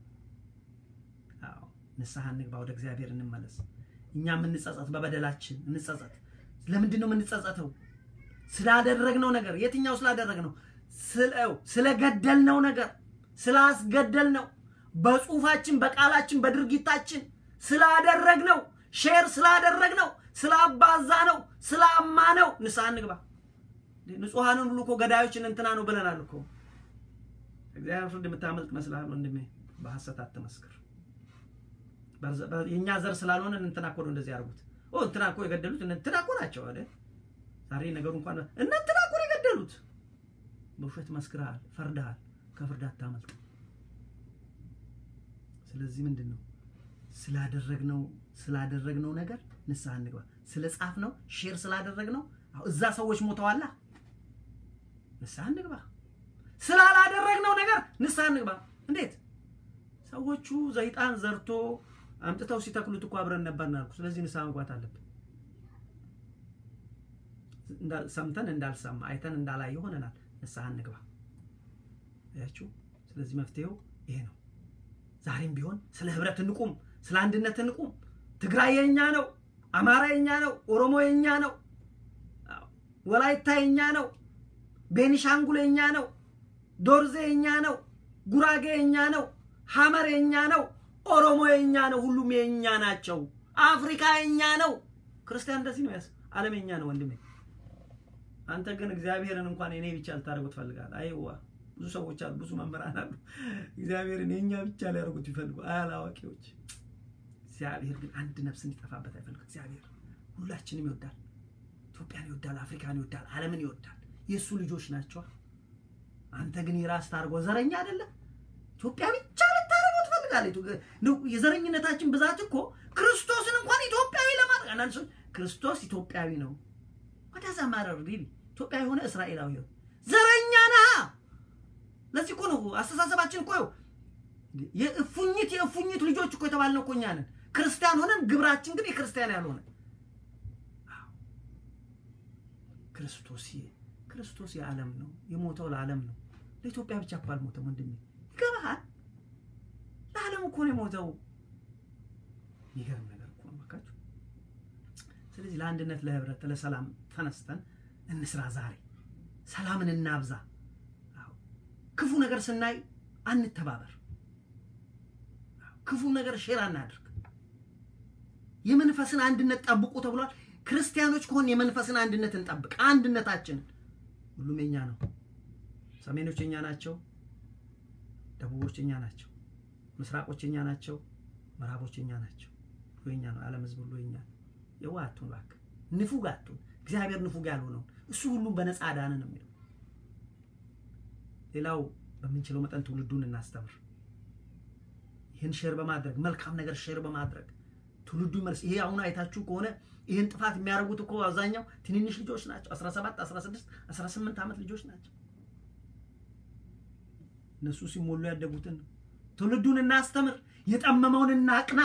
S2: አዎ ንስሐ እንግባ ወደ እግዚአብሔር እንመለስ እኛም እንጸጸት በበደላችን እንጸጸት ለምንድነው የምንጸጸተው ስላደረግነው ነገር የትኛው ስላደረግነው ስለው ስለገደልነው ነገር ስላስገደልነው በጽሁፋችን በቃላችን በድርጊታችን ስላደረግነው ሼር ስላደረግነው ስላባዛነው ስላማነው ንስሐ እንግባ ንጹሃንን ሁሉ እኮ ገዳዮችን እንትና ነው ብለናል እኮ እግዚአብሔር ፍርድ የምታመልጥ መስላል ወንድሜ በሐሰት አትመስክር የኛ ዘር ስላልሆነ እንትና እኮ እንደዚህ ያርጉት ኦ እንትና እኮ የገደሉት እንትና እኮ ናቸው አይደል ዛሬ ነገሩ እንኳን እንትና እኮ የገደሉት በውሸት መስክራል ፈርዳል ከፍርድ አታመልጥ ስለዚህ ምንድነው ስላደረግነው ስላደረግነው ነገር ንስሐ እንግባ ስለጻፍነው ሼር ስላደረግነው እዛ ሰዎች ሞተዋል ንስሐ እንግባ ስላላደረግነው ነገር ንስሐ እንግባ እንዴት ሰዎቹ ዘይጣን ዘርቶ አምጥተው ሲተክሉት እኮ አብረን ነበርና ስለዚህ ንስሐ መግባት አለብን እንዳ ሰምተን እንዳልሰማ አይተን እንዳላየ ሆነናል ንስሐ እንግባ ያችሁ ስለዚህ መፍትሄው ይሄ ነው ዛሬም ቢሆን ስለ ህብረት እንቁም ስለ አንድነት እንቁም ትግራይ የኛ ነው አማራ የኛ ነው ኦሮሞ የኛ ነው ወላይታ የኛ ነው ቤኒሻንጉል የኛ ነው ዶርዜ የኛ ነው ጉራጌ የኛ ነው ሐመር የኛ ነው ኦሮሞ የኛ ነው ሁሉም የኛ ናቸው አፍሪካ የኛ ነው ክርስቲያን እንደዚህ ነው ያስ ዓለም የኛ ነው ወንድሜ አንተ ግን እግዚአብሔርን እንኳን እኔ ብቻ ልታረጉት ፈልጋል አይዋ ብዙ ሰዎች አሉ ብዙ መምህራን አሉ እግዚአብሔርን የኛ ብቻ ሊያረጉት ይፈልጉ አላዋቂዎች እግዚአብሔር ግን አንድ ነፍስ እንዲጠፋበት አይፈልግ እግዚአብሔር ሁላችንም ይወዳል ኢትዮጵያን ይወዳል አፍሪካን ይወዳል ዓለምን ይወዳል የሱ ልጆች ናቸው አንተ ግን ይራስ ታርጎ ዘረኛ አይደለ ኢትዮጵያ ብቻ ልታረጉት ፈልጋለች ነው የዘረኝነታችን ብዛት እኮ ክርስቶስን እንኳን ኢትዮጵያዊ ለማድረግ አንዳንድ ሰው ክርስቶስ ኢትዮጵያዊ ነው ወዳዛ ማረር ሪሊ ኢትዮጵያዊ ሆነ እስራኤላዊ ነው ዘረኛ ነህ ለዚህ እኮ ነው አስተሳሰባችን እኮ የእፉኝት የእፉኝት ልጆች እኮ የተባልነው እኮ እኛ ነን ክርስቲያን ሆነን ግብራችን ግን የክርስቲያን ያልሆነ ክርስቶስ ክርስቶስ የዓለም ነው የሞተው ለዓለም ነው ለኢትዮጵያ ብቻ እኮ አልሞተም ወንድሜ ይገባሃል ለዓለም እኮ ነው የሞተው ይገርም ነገር እኮ ነው ማካቹ ስለዚህ ለአንድነት ለህብረት ለሰላም ተነስተን እንስራ ዛሬ ሰላምን እናብዛ ክፉ ነገር ስናይ አንተባበር ክፉ ነገር ሼር አናድርግ የመንፈስን አንድነት ጠብቁ ተብሏል ክርስቲያኖች ከሆነ የመንፈስን አንድነት እንጠብቅ አንድነታችን ሁሉም የኛ ነው ሰሜኖች የኛ ናቸው ደቡቦች የኛ ናቸው ምስራቆች የኛ ናቸው ምዕራቦች የኛ ናቸው የኛ ነው ዓለም ህዝብ ሁሉ የኛ የዋቱን ባክ ንፉጋቱ እግዚአብሔር ንፉጋ ያልሆነው እሱ ሁሉም በነፃ አዳነ ነው የሚለው ሌላው በመንችለው መጠን ትውልዱን እናስተምር ይሄን ሼር በማድረግ መልካም ነገር ሼር በማድረግ ትውልዱ መልስ ይሄ አሁን አይታችሁ ከሆነ ይሄን ጥፋት የሚያረጉት እኮ አዛኛው ትንንሽ ልጆች ናቸው አስራ ሰባት አስራ ስድስት አስራ ስምንት አመት ልጆች ናቸው እነሱ ሲሞሉ ያደጉትን ትውልዱን እናስተምር የጠመመውን እናቅና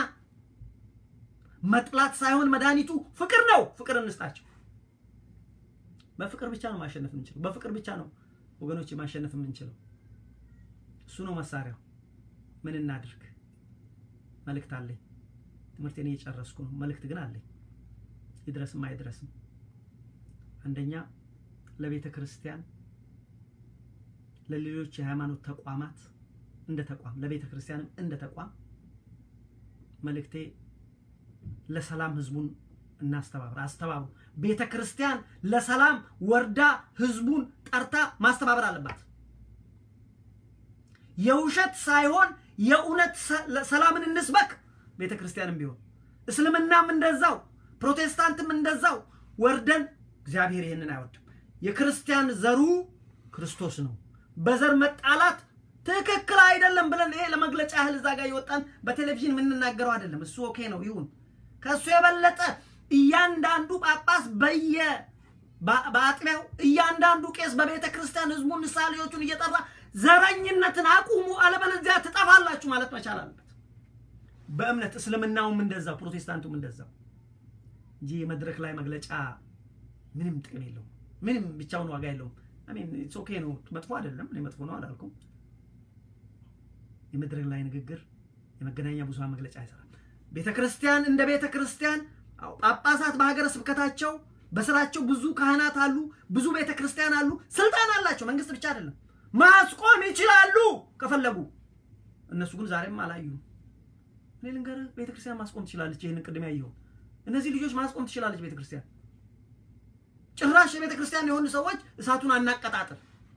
S2: መጥላት ሳይሆን መድኃኒቱ ፍቅር ነው ፍቅር እንስጣቸው በፍቅር ብቻ ነው ማሸነፍ የምንችለው በፍቅር ብቻ ነው ወገኖች ማሸነፍ የምንችለው እሱ ነው መሳሪያው ምን እናድርግ መልእክት አለኝ ትምህርቴን እየጨረስኩ ነው መልእክት ግን አለኝ ይድረስም አይድረስም አንደኛ ለቤተ ክርስቲያን ለሌሎች የሃይማኖት ተቋማት እንደ ተቋም ለቤተ ክርስቲያንም እንደ ተቋም መልእክቴ ለሰላም ህዝቡን እናስተባብር አስተባብሩ ቤተክርስቲያን ለሰላም ወርዳ ህዝቡን ጠርታ ማስተባበር አለባት የውሸት ሳይሆን የኡነት ሰላምን እንስበክ ቤተክርስቲያንም ቢሆን እስልምናም እንደዛው ፕሮቴስታንትም እንደዛው ወርደን እግዚአብሔር ይሄንን አይወድም የክርስቲያን ዘሩ ክርስቶስ ነው በዘር መጣላት ትክክል አይደለም ብለን ይሄ ለመግለጫ ያህል እዛ ጋር ይወጣን በቴሌቪዥን ምን እናገረው አይደለም እሱ ኦኬ ነው ይሁን ከሱ የበለጠ እያንዳንዱ ጳጳስ በየ በአጥቢያው እያንዳንዱ ቄስ በቤተክርስቲያን ህዝቡን ንሳሌዎቹን እየጠራ ዘረኝነትን አቁሙ አለበለዚያ ትጠፋላችሁ ማለት መቻል አለበት በእምነት እስልምናውም እንደዛው ፕሮቴስታንቱም እንደዛው እንጂ መድረክ ላይ መግለጫ ምንም ጥቅም የለውም ምንም ብቻውን ዋጋ የለውም አይ ሚን ኢትስ ኦኬ ነው መጥፎ አይደለም እኔ መጥፎ ነው አላልኩም የመድረክ ላይ ንግግር የመገናኛ ብዙሃን መግለጫ አይሰራም ቤተክርስቲያን እንደ ቤተክርስቲያን አው ጳጳሳት በሀገረ ስብከታቸው በስራቸው ብዙ ካህናት አሉ ብዙ ቤተክርስቲያን አሉ ስልጣን አላቸው መንግስት ብቻ አይደለም ማስቆም ይችላሉ ከፈለጉ እነሱ ግን ዛሬም አላዩ እኔ ልንገር ቤተክርስቲያን ማስቆም ትችላለች ይሄን ቅድም ያየው እነዚህ ልጆች ማስቆም ትችላለች ቤተክርስቲያን ጭራሽ ቤተክርስቲያን የሆኑ ሰዎች እሳቱን አናቀጣጥል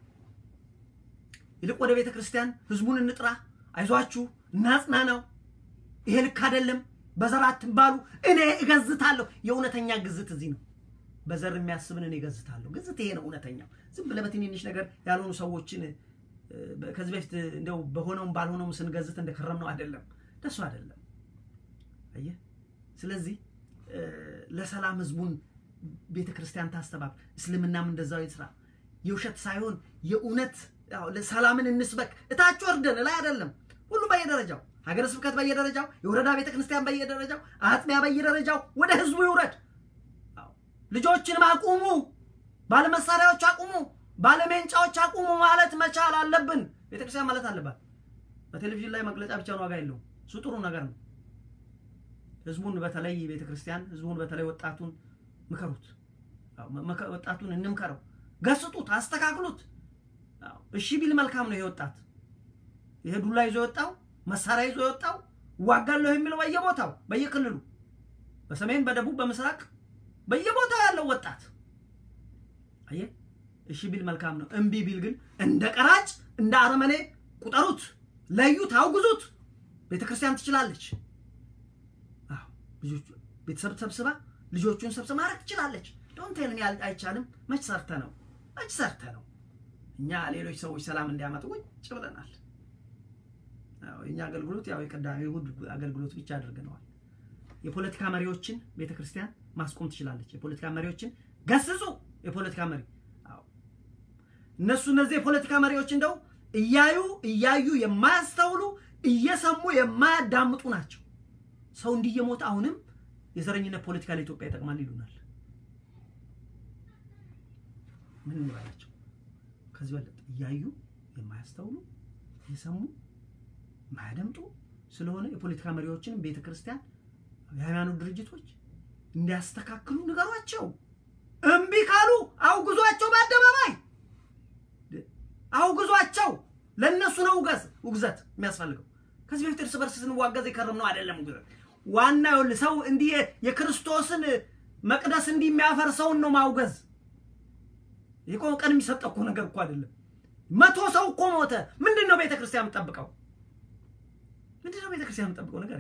S2: ይልቅ ወደ ቤተክርስቲያን ህዝቡን እንጥራ አይዟችሁ እናጽናናው ይሄ ልክ አይደለም በዘራት ባሉ እኔ እገዝታለሁ የኡነተኛ ግዝት እዚህ ነው በዘር የሚያስብን እኔ እገዝታለሁ ግዝት ይሄ ነው ኡነተኛው ዝም ብለ በትንንሽ ነገር ያልሆኑ ሰዎችን ከዚህ በፊት እንደው በሆነው ባልሆነው ስንገዝት እንደከረምነው አይደለም ደሱ አይደለም አየ ስለዚህ ለሰላም ህዝቡን ቤተክርስቲያን ታስተባብ እስልምናም እንደዛው ይስራ የውሸት ሳይሆን የኡነት ያው ለሰላምን እንስበክ እታች ወርደን ላይ አይደለም ሁሉ በየደረጃው ሀገረ ስብከት በየደረጃው የወረዳ ቤተክርስቲያን በየደረጃው አጥቢያ በየደረጃው ወደ ህዝቡ ይውረድ አው ልጆችን ማቁሙ ባለመሳሪያዎች አቁሙ ባለሜንጫዎች አቁሙ ማለት መቻል አለብን ቤተክርስቲያን ማለት አለባት በቴሌቪዥን ላይ መግለጫ ብቻ ነው ዋጋ የለው እሱ ጥሩ ነገር ነው ህዝቡን በተለይ ቤተክርስቲያን ህዝቡን በተለይ ወጣቱን ምከሩት አው ወጣቱን እንምከረው ገስጡት አስተካክሉት አው እሺ ቢል መልካም ነው ይወጣት ይሄ ዱላ ይዞ ወጣው መሳሪያ ይዞ ወጣው ዋጋለው የሚለው በየቦታው በየክልሉ በሰሜን በደቡብ በመስራቅ በየቦታው ያለው ወጣት አየ እሺ ቢል መልካም ነው እንቢ ቢል ግን እንደ ቀራጭ እንደ አረመኔ ቁጠሩት ለዩት አውግዙት ቤተክርስቲያን ትችላለች አው ልጆች ቤተሰብ ተሰብስባ ልጆቹን ሰብስባ ማረክ ትችላለች ዶንት ቴል ሚ አይቻልም መች ሰርተ ነው መች ሰርተ ነው እኛ ሌሎች ሰዎች ሰላም እንዲያመጡ ቁጭ ብለናል አው እኛ አገልግሎት ያው የቀዳሚ ይሁድ አገልግሎት ብቻ አድርገናል የፖለቲካ መሪዎችን ቤተክርስቲያን ማስቆም ትችላለች የፖለቲካ መሪዎችን ገስጹ የፖለቲካ መሪ አው እነሱ እነዚህ የፖለቲካ መሪዎች እንደው እያዩ እያዩ የማያስተውሉ እየሰሙ የማያዳምጡ ናቸው ሰው እንዲየሞት አሁንም የዘረኝነት ፖለቲካ ለኢትዮጵያ ይጠቅማል ይሉናል ምን እንላቸው ከዚህ በለጥ እያዩ የማያስተውሉ የሰሙ ማያደምጡ ስለሆነ የፖለቲካ መሪዎችን ቤተክርስቲያን የሃይማኖት ድርጅቶች እንዲያስተካክሉ ንገሯቸው እምቢ ካሉ አውግዟቸው በአደባባይ አውግዟቸው ለነሱ ነው ውገዝ ውግዘት የሚያስፈልገው ከዚህ በፊት እርስ በርስ ስንዋገዝ ይከረምነው አይደለም ውግዘት ዋናው ለሰው እንዲህ የክርስቶስን መቅደስ እንዲህ የሚያፈርሰው ነው ማውገዝ ይቆም ቀን የሚሰጠው ነገር እኮ አይደለም መቶ ሰው እኮ ሞተ ምንድነው ቤተክርስቲያን ተጠብቀው ምንድነው ቤተክርስቲያን ተጠብቀው ነገር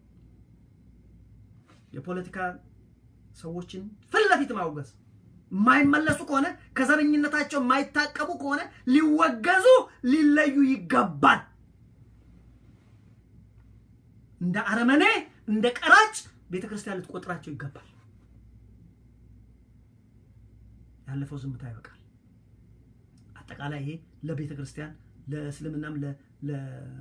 S2: የፖለቲካ ሰዎችን ፍለፊት ማውገዝ ማይመለሱ ከሆነ ከዘረኝነታቸው ማይታቀቡ ከሆነ ሊወገዙ ሊለዩ ይገባል እንደ አረመኔ እንደ ቀራጭ ቤተክርስቲያን ልትቆጥራቸው ይገባል ያለፈው ዝምታ ይበቃል አጠቃላይ ይሄ ለቤተክርስቲያን ለእስልምናም ለ ለ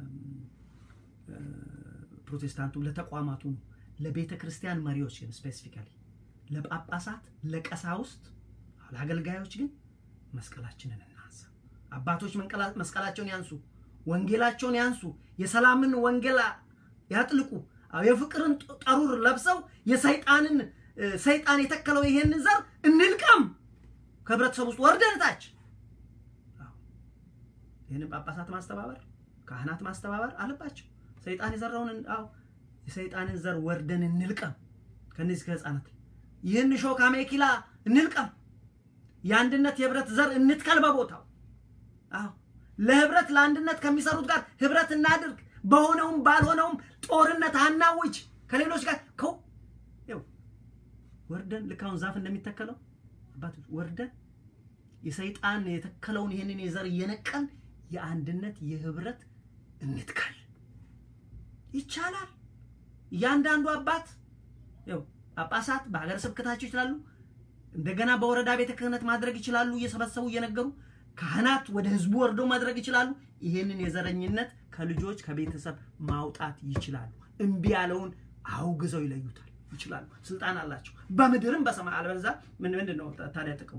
S2: ፕሮቴስታንቱም ለተቋማቱ ለቤተክርስቲያን መሪዎች ግን ስፔሲፊካሊ ለጳጳሳት ለቀሳውስት ለአገልጋዮች ግን መስቀላችንን እናንሳ አባቶች መስቀላቸውን ያንሱ ወንጌላቸውን ያንሱ የሰላምን ወንጌላ ያጥልቁ የፍቅርን ጠሩር ለብሰው የሰይጣንን ሰይጣን የተከለው ይሄን ዘር እንልቀም ከብረተሰብ ውስጥ ወርደንታች ይሄን ጳጳሳት ማስተባበር ካህናት ማስተባበር አለባቸው ሰይጣን የዘራውን አው የሰይጣንን ዘር ወርደን እንልቀም ከነዚህ ከህፃናት ይህን ሾካ ሜኪላ እንልቀም የአንድነት የህብረት ዘር እንትከል በቦታው አዎ ለህብረት ለአንድነት ከሚሰሩት ጋር ህብረት እናድርግ በሆነውም ባልሆነውም ጦርነት አናውጅ ከሌሎች ጋር ከው ይው ወርደን ልካውን ዛፍ እንደሚተከለው አባቶች ወርደን የሰይጣን የተከለውን ይሄንን የዘር የነቀል የአንድነት የህብረት እንትከል ይቻላል ያንዳንዱ አባት ይው ጳጳሳት በአገር ስብከታቸው ይችላሉ እንደገና በወረዳ ቤተ ክህነት ማድረግ ይችላሉ እየሰበሰቡ እየነገሩ ካህናት ወደ ህዝቡ ወርደው ማድረግ ይችላሉ ይሄንን የዘረኝነት ከልጆች ከቤተሰብ ማውጣት ይችላሉ እንቢ ያለውን አውግዘው ይለዩታል ይችላሉ ስልጣን አላቸው በመድርም በሰማይ አልበዛ ምን ምንድነው ታዲያ ጥቅሙ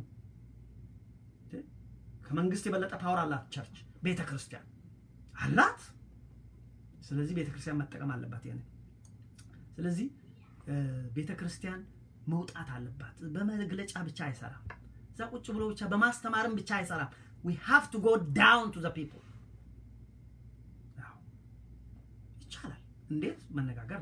S2: ከመንግስት የበለጠ ፓወር አላት ቸርች ቤተ ክርስቲያን አላት ስለዚህ ቤተ ክርስቲያን መጠቀም አለባት ያኔ ስለዚህ ቤተ ክርስቲያን መውጣት አለባት በመግለጫ ብቻ አይሰራም እዛ ቁጭ ብሎ ብቻ በማስተማርም ብቻ አይሰራም we have to go down to the people now ይቻላል እንዴት መነጋገር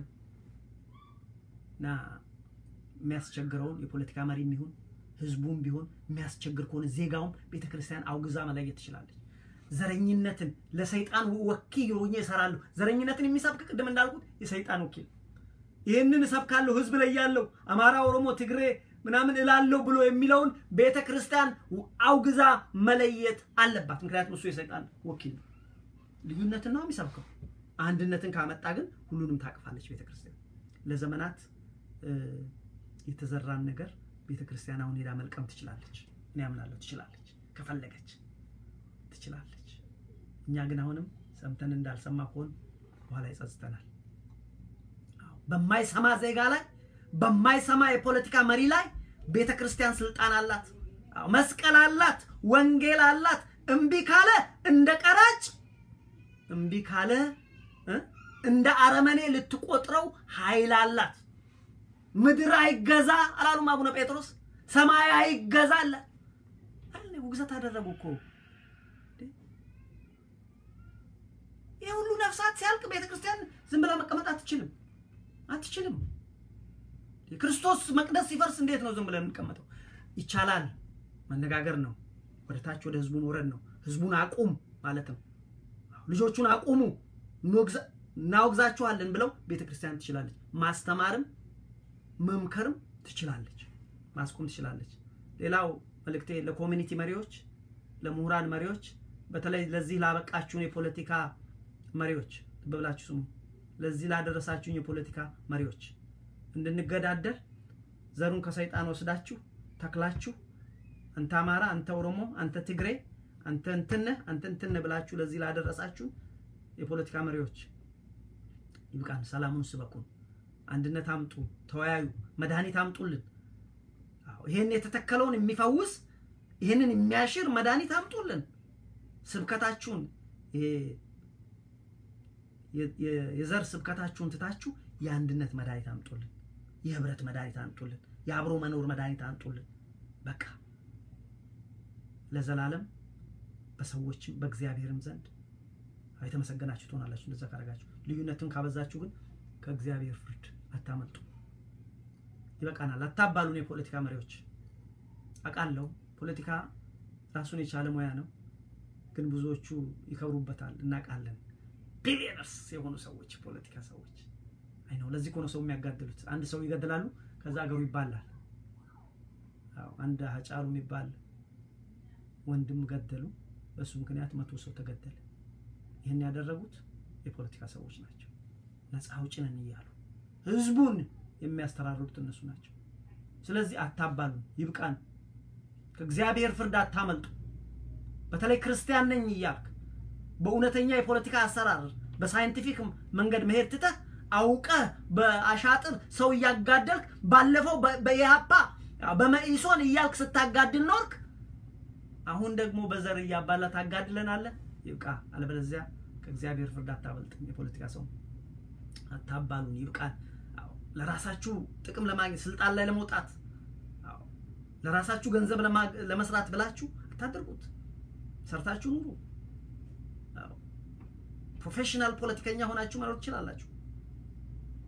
S2: ና የሚያስቸግረው የፖለቲካ መሪም ይሁን ህዝቡም ቢሆን የሚያስቸግር ከሆነ ዜጋውም ቤተ ክርስቲያን አውግዛ መለየት ትችላለች ዘረኝነትን ለሰይጣን ወኪል ሆኜ ይሰራሉ ዘረኝነትን የሚሰብክ ቅድም እንዳልኩት የሰይጣን ወኪል ይሄንን ሰብካለው ህዝብ ላይ ያለው አማራ ኦሮሞ ትግሬ ምናምን እላለው ብሎ የሚለውን ቤተ ክርስቲያን አውግዛ መለየት አለባት ምክንያቱም እሱ የሰይጣን ወኪል ነው ልዩነትን ነው የሚሰብከው አንድነትን ካመጣ ግን ሁሉንም ታቅፋለች ቤተ ክርስቲያን ለዘመናት የተዘራን ነገር ቤተ ክርስቲያን አሁን ሄዳ መልቀም ትችላለች እኔ አምናለሁ ትችላለች ከፈለገች ትችላለች እኛ ግን አሁንም ሰምተን እንዳልሰማ ሆን በኋላ ይጸጽተናል በማይሰማ ዜጋ ላይ በማይሰማ የፖለቲካ መሪ ላይ ቤተ ክርስቲያን ስልጣን አላት መስቀል አላት ወንጌል አላት እንቢ ካለ እንደ ቀራጭ እንቢ ካለ እንደ አረመኔ ልትቆጥረው ኃይል አላት ምድር አይገዛ አላሉም አቡነ ጴጥሮስ ሰማይ አይገዛ አለ አለ ውግዘት አደረጉኮ የሁሉ ነፍሳት ሲያልቅ ቤተ ክርስቲያን ዝም ብላ መቀመጥ አትችልም አትችልም የክርስቶስ መቅደስ ሲፈርስ እንዴት ነው ዝም ብለን እንቀመጠው ይቻላል መነጋገር ነው ወደታች ወደ ህዝቡን ወረድ ነው ህዝቡን አቁም ማለት ነው ልጆቹን አቁሙ ኖግዛ ናውግዛቸዋለን ብለው ቤተ ክርስቲያን ትችላለች ማስተማርም መምከርም ትችላለች ማስቆም ትችላለች ሌላው መልእክቴ ለኮሚኒቲ መሪዎች ለሙህራን መሪዎች በተለይ ለዚህ ላበቃችሁን የፖለቲካ መሪዎች በብላችሁ ስሙ ለዚህ ላደረሳችሁን የፖለቲካ መሪዎች እንድንገዳደር ዘሩን ከሰይጣን ወስዳችሁ ተክላችሁ አንተ አማራ አንተ ኦሮሞ አንተ ትግሬ አንተ እንተነ አንተ እንተነ ብላችሁ ለዚህ ላደረሳችሁ የፖለቲካ መሪዎች ይብቃን ሰላሙን ስበኩን አንድነት አምጡ ተወያዩ መድኃኒት አምጡልን አዎ ይሄን የተተከለውን የሚፈውስ ይሄንን የሚያሽር መድኃኒት አምጡልን ስብከታችሁን ይሄ የዘር ስብከታችሁን ትታችሁ የአንድነት መድኃኒት አምጡልን የህብረት መድኃኒት አምጡልን የአብሮ መኖር መድኃኒት አምጡልን በቃ ለዘላለም በሰዎችም በእግዚአብሔርም ዘንድ አይተመሰገናችሁ ትሆናላችሁ እንደዛ ካረጋችሁ ልዩነትን ካበዛችሁ ግን ከእግዚአብሔር ፍርድ አታመልጡ ይበቃናል አታባሉን የፖለቲካ መሪዎች አቃለው ፖለቲካ ራሱን የቻለ ሙያ ነው ግን ብዙዎቹ ይከብሩበታል እናቃለን ቢሊየነርስ የሆኑ ሰዎች ፖለቲካ ሰዎች አይ ነው ለዚህ ኮነ ሰው የሚያጋድሉት አንድ ሰው ይገድላሉ ከዛ ሀገሩ ይባላል አው አንድ ሀጫሉ የሚባል ወንድም ገደሉ በሱ ምክንያት መቶ ሰው ተገደለ ይሄን ያደረጉት የፖለቲካ ሰዎች ናቸው ነፃ አውጪ ነን ይያሉ ህዝቡን የሚያስተራሩት እነሱ ናቸው ስለዚህ አታባሉ ይብቃን ከእግዚአብሔር ፍርድ አታመልጡ በተለይ ክርስቲያን ነኝ ይያልክ በእውነተኛ የፖለቲካ አሰራር በሳይንቲፊክ መንገድ መሄድ ትተ አውቀ በአሻጥር ሰው ያጋደልክ ባለፈው በያፓ በመኢሶን ይያልክ ስታጋድል ኖርክ አሁን ደግሞ በዘር ያባላ ታጋድለናል ይብቃ አለበለዚያ ከእግዚአብሔር ፍርድ አታመልጡ የፖለቲካ ሰው አታባሉን ይብቃን ለራሳችሁ ጥቅም ለማግኘት ስልጣን ላይ ለመውጣት አዎ ለራሳችሁ ገንዘብ ለመስራት ብላችሁ አታደርጉት ሰርታችሁ ኑሩ አዎ ፕሮፌሽናል ፖለቲከኛ ሆናችሁ ማለት ይችላልላችሁ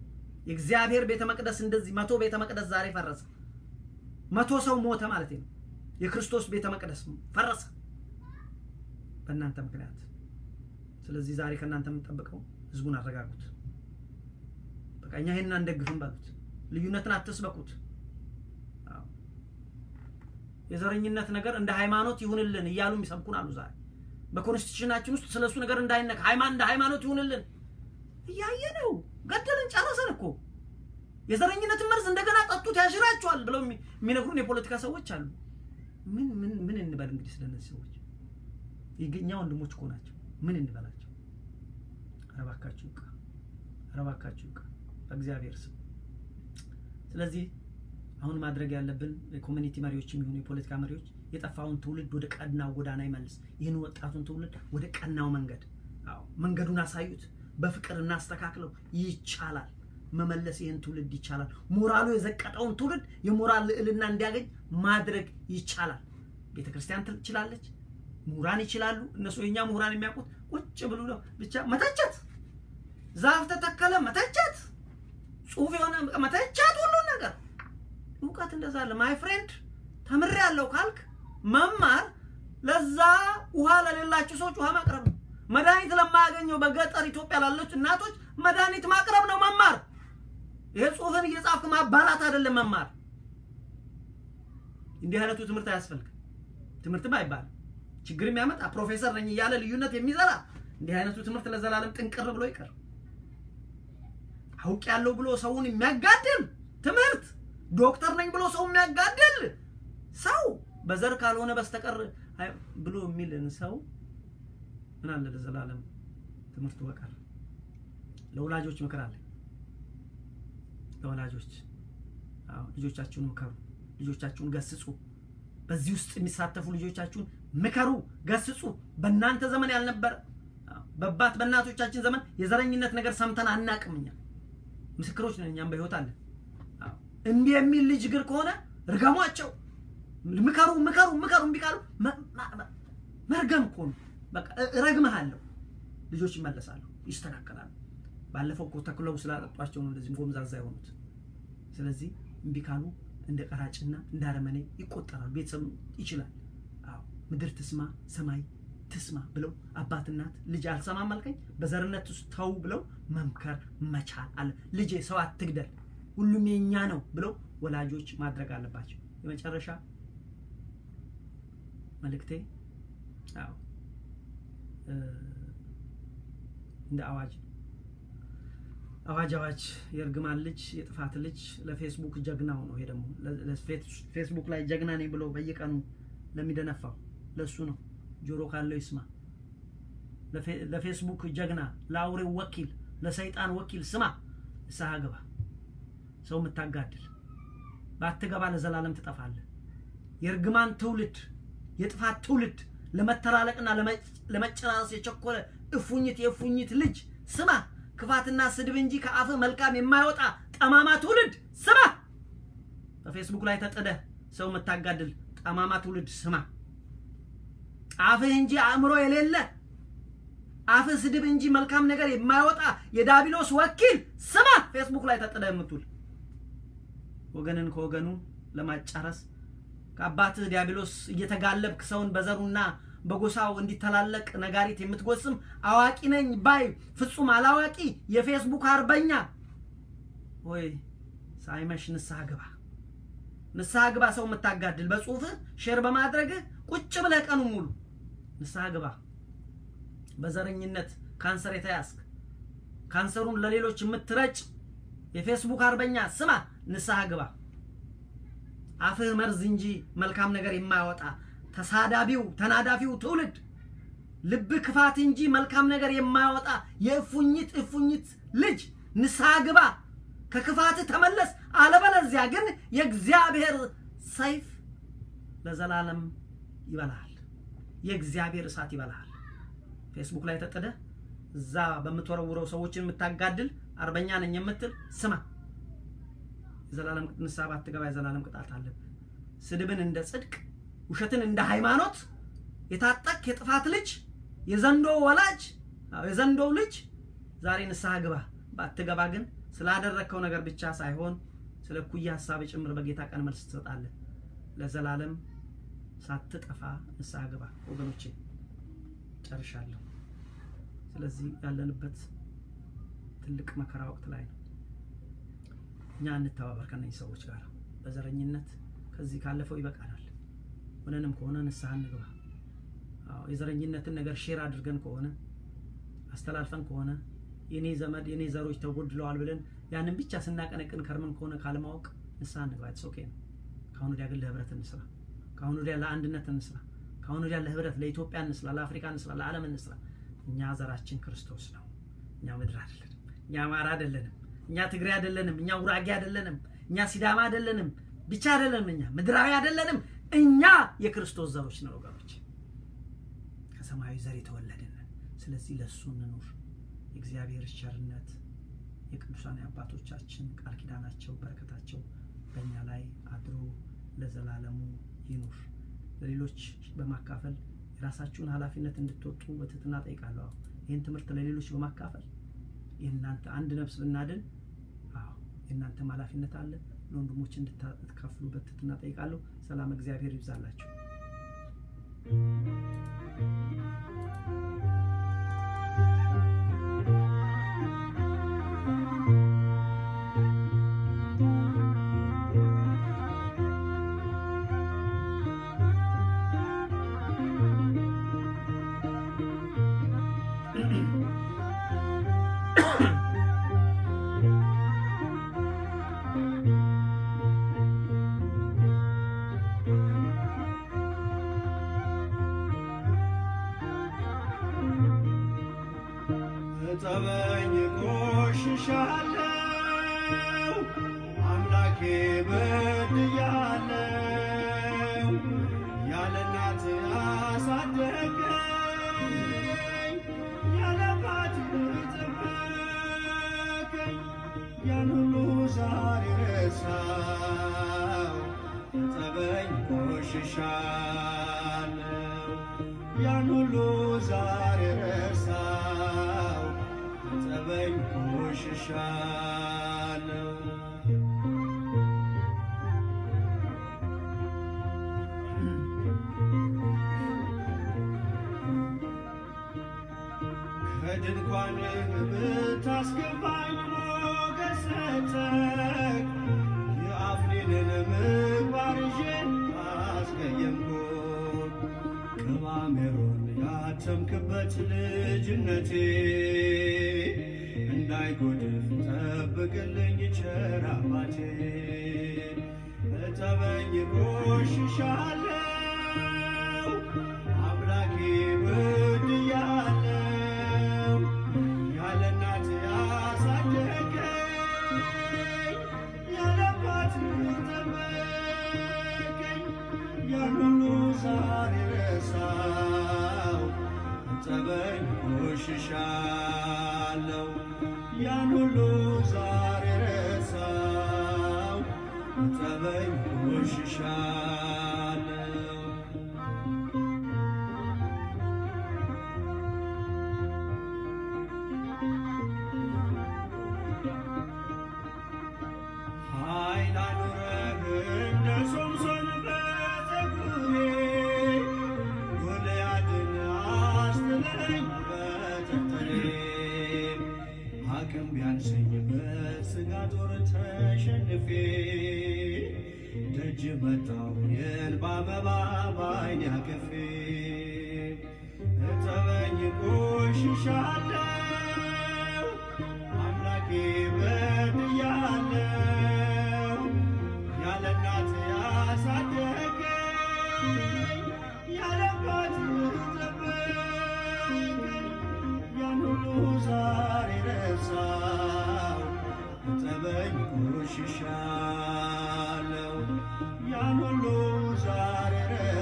S2: የእግዚአብሔር ቤተ መቅደስ እንደዚህ መቶ ቤተ መቅደስ ዛሬ ፈረሰ መቶ ሰው ሞተ ማለት ነው የክርስቶስ ቤተ መቅደስ ፈረሰ በእናንተ ምክንያት ስለዚህ ዛሬ ከእናንተ የምንጠብቀው ህዝቡን አረጋጉት በቃኛ ይሄንን እንደግፍን ባሉት ልዩነትን አትስበኩት አዎ የዘረኝነት ነገር እንደ ሃይማኖት ይሁንልን ይያሉ የሚሰብኩን አሉ ዛሬ በኮንስቲቱሽናችን ውስጥ ስለሱ ነገር እንዳይነካ ሃይማኖት እንደ ሃይማኖት ይሁንልን ያየነው ገደልን ጨረሰን እኮ የዘረኝነት መርዝ እንደገና ጠጡት ያሽራቸዋል ብለው የሚነግሩን የፖለቲካ ሰዎች አሉ ምን ምን ምን እንበል እንግዲህ ስለነዚህ ሰዎች ይገኛ ወንድሞች እኮ ናቸው ምን እንበላቸው አረባካችሁ ቃ አረባካችሁ ቃ በእግዚአብሔር ስም ስለዚህ አሁን ማድረግ ያለብን የኮሚኒቲ መሪዎችም ይሁን የፖለቲካ መሪዎች የጠፋውን ትውልድ ወደ ቀናው ጎዳና ይመልስ ይህን ወጣቱን ትውልድ ወደ ቀናው መንገድ አዎ መንገዱን አሳዩት በፍቅር እናስተካክለው ይቻላል መመለስ ይሄን ትውልድ ይቻላል ሞራሉ የዘቀጠውን ትውልድ የሞራል ልዕልና እንዲያገኝ ማድረግ ይቻላል ቤተክርስቲያን ትችላለች ሙራን ይችላሉ እነሱ የኛ ሙራን የሚያውቁት ቁጭ ብሉ ነው ብቻ መተቸት ዛፍ ተተከለ መተቸት ጽሁፍ የሆነ መተቸት ሁሉ ነገር ውቀት እንደዛ አለ ማይ ፍሬንድ ተምሬ ያለው ካልክ መማር ለዛ ውሃ ለሌላችሁ ሰዎች ውሃ ማቅረብ ነው መድኃኒት ለማያገኘው በገጠር ኢትዮጵያ ላለች እናቶች መድኃኒት ማቅረብ ነው መማር ይሄ ጽሁፍን እየጻፍክ ማባላት አይደለም መማር እንዲህ አይነቱ ትምህርት አያስፈልግ ትምህርትም አይባል ችግር የሚያመጣ ፕሮፌሰር ነኝ ይያለ ልዩነት የሚዘራ እንዲህ አይነቱ ትምህርት ለዘላለም ጥንቅር ብሎ ይቀር አውቅ ያለው ብሎ ሰውን የሚያጋድል ትምህርት ዶክተር ነኝ ብሎ ሰው የሚያጋድል ሰው በዘር ካልሆነ በስተቀር ብሎ የሚልን ሰው ምን አለ ለዘላለም ትምህርቱ በቀር ለወላጆች ምክር አለ ለወላጆች አዎ ልጆቻችሁን ምከሩ ልጆቻችሁን ገስጹ በዚህ ውስጥ የሚሳተፉ ልጆቻችሁን ምከሩ ገስጹ በእናንተ ዘመን ያልነበረ በባት በእናቶቻችን ዘመን የዘረኝነት ነገር ሰምተን አናቅምኛ ምስክሮች ነን እኛም በህይወት አለ አዎ እንዴ የሚል ልጅ ግር ከሆነ ርገሟቸው ምከሩ ምከሩ ምከሩ ቢቃሉ መርገም ኮን በቃ ረግመሃለሁ ልጆች ይመለሳሉ ይስተካከላሉ ባለፈው እኮ ተክለው ስላጠጧቸው ነው እንደዚህ ጎምዛዛ ይሆኑት ስለዚህ እንቢካሉ እንደ ቀራጭና እንደ አረመኔ ይቆጠራሉ ቤተሰብ ይችላል አዎ ምድር ትስማ ሰማይ ትስማ ብለው አባትናት ልጅ አልሰማም አልከኝ በዘርነት ውስጥ ተው ብለው መምከር መቻል አለ ልጄ ሰው አትግደል ሁሉም የኛ ነው ብለው ወላጆች ማድረግ አለባቸው የመጨረሻ መልክቴ አዎ እንደ አዋጅ አዋጅ አዋጅ የርግማን ልጅ የጥፋት ልጅ ለፌስቡክ ጀግናው ነው ይሄ ደግሞ ለፌስቡክ ላይ ጀግና ነኝ ብሎ በየቀኑ ለሚደነፋው ለሱ ነው ጆሮ ካለው ይስማ ለፌስቡክ ጀግና ለአውሬው ወኪል ለሰይጣን ወኪል ስማ ሰሃገባ ሰው መታጋድል ባትገባ ለዘላለም ትጠፋለህ የርግማን ትውልድ የጥፋት ትውልድ ለመተላለቅና ለመጨራረስ የቸኮለ እፉኝት የፉኝት ልጅ ስማ ክፋትና ስድብ እንጂ ከአፍ መልካም የማይወጣ ጠማማ ትውልድ ስማ በፌስቡክ ላይ ተጠደ ሰው መታጋድል ጠማማ ትውልድ ስማ አፍህ እንጂ አእምሮ የሌለ አፍ ስድብ እንጂ መልካም ነገር የማይወጣ የዳቢሎስ ወኪል ስማ ፌስቡክ ላይ ተጠደ የምትውል ወገንን ከወገኑ ለማጫረስ ከአባት ዲያብሎስ እየተጋለብክ ሰውን በዘሩና በጎሳው እንዲተላለቅ ነጋሪት የምትጎስም አዋቂ ነኝ ባይ ፍጹም አላዋቂ የፌስቡክ አርበኛ ወይ ሳይመሽ ንስሐ ግባ ንስሐ ግባ ሰው መታጋድል በጽሁፍ ሼር በማድረግ ቁጭ ብለህ ቀኑ ሙሉ ንስሐ ግባ በዘረኝነት ካንሰር የተያዝክ ካንሰሩን ለሌሎች የምትረጭ የፌስቡክ አርበኛ ስማ ንስሐ ግባ አፍህ መርዝ እንጂ መልካም ነገር የማይወጣ ተሳዳቢው ተናዳፊው ትውልድ ልብ ክፋት እንጂ መልካም ነገር የማይወጣ የእፉኝት እፉኝት ልጅ ንስሐ ግባ ከክፋት ተመለስ አለበለዚያ ግን የእግዚአብሔር ሰይፍ ለዘላለም ይበላል የእግዚአብሔር እሳት ይበላል ፌስቡክ ላይ ተጠደ እዛ በመተወረውረው ሰዎችን የምታጋድል አርበኛ ነኝ የምትል ስማ ዘላለም ንስሐ ባትገባ የዘላለም ቅጣት አለ ስድብን እንደ ጽድቅ ውሸትን እንደ ሃይማኖት የታጠቅ የጥፋት ልጅ የዘንዶ ወላጅ የዘንዶ ልጅ ዛሬ ንስሐ ግባ ባትገባ ግን ስላደረከው ነገር ብቻ ሳይሆን ስለ ኩያ ሐሳብ ጭምር በጌታ ቀን መልስ ትሰጣለህ ለዘላለም ሳትጠፋ ንስሐ ግባ ወገኖቼ ጨርሻለሁ ስለዚህ ያለንበት ትልቅ መከራ ወቅት ላይ ነው እኛ እንተባበር ከነዚህ ሰዎች ጋር በዘረኝነት ከዚህ ካለፈው ይበቃናል ወነንም ከሆነ ንስሐ እንግባ አዎ የዘረኝነትን ነገር ሼር አድርገን ከሆነ አስተላልፈን ከሆነ የኔ ዘመድ የኔ ዘሮች ተጎድለዋል ብለን ያንን ብቻ ስናቀነቅን ከርመን ከሆነ ካልማውቅ ንስሐ እንግባ it's okay ነው ካሁን ወዲያ ግን ለህብረት እንስራ ካሁን ወዲያ ለአንድነት እንስራ ካሁን ወዲያ ለህብረት ለኢትዮጵያ እንስራ ለአፍሪካ እንስራ ለዓለም እንስራ እኛ ዘራችን ክርስቶስ ነው እኛ ምድር አይደለንም እኛ አማራ አይደለንም እኛ ትግሬ አይደለንም እኛ ጉራጌ አይደለንም እኛ ሲዳማ አይደለንም ብቻ አይደለንም እኛ ምድራዊ አይደለንም እኛ የክርስቶስ ዘሮች ነው ወገኖች ከሰማያዊ ዘር የተወለድን ስለዚህ ለሱ እንኑር የእግዚአብሔር ቸርነት የቅዱሳን አባቶቻችን ቃል ኪዳናቸው በረከታቸው በእኛ ላይ አድሮ ለዘላለሙ ይኑር ለሌሎች በማካፈል የራሳችሁን ኃላፊነት እንድትወጡ በትህትና ጠይቃለሁ ይህን ትምህርት ለሌሎች በማካፈል የእናንተ አንድ ነፍስ ብናድን አዎ የእናንተ ኃላፊነት አለ ለወንድሞች እንድታካፍሉ በትህትና ጠይቃለሁ ሰላም እግዚአብሔር ይብዛላችሁ
S1: ተበኝ ቆሽሻለሁ አምላኬ በድያለሁ ያለ እናት ያሳደገኝ ያለ አባት ጠበቀኝ ያን ሁሉ ዛሬ ረሳሁ ተበኝ ቆሽሻለሁ ያን ሁሉ ዛሬ ረሳሁ ተበኝ ቆሽሻለሁ ከድንኳን ብታስገባኝ ሞገስ ሰጠህ የአፍኒንን ምግባር ይዤ አስቀየምኩት ቅባ ሜሮን ያተምክበት ልጅነቴ እንዳይጎድል ጠብቅልኝ ቸር አባቴ እጠበኝ ቆሽሻለሁ አምላኬ በድያለሁ ያለ እናት ያሳደገኝ ያለ አባት ጠበቀኝ ያን ሁሉ ዛሬ ረሳሁ እጠበኝ ቆሽሻለሁ ያን ሁሉ ዛሬ ረሳሁ እጠበኝ ቆሽሻለሁ ኃይል አኑረህ እንደ ሶምሶን በጠጉሬ ጎልያድን አስጥለኝ በጠጠሬ አቅም ቢያንሰኝ በሥጋ ጦር ተሸንፌ ደጅ መጣሁ የእንባ መባ በዓይኔ አቅፌ እጠበኝ ቆሽሻለሁ አምላኬ በድያለሁ ያለ እናት ያሳደገኝ ያለ አባት ጠበቀኝ ያን ሁሉ ዛሬ ረሳሁ እጠበኝ ቆሽሻለሁ ያን ሁሉ ዛሬ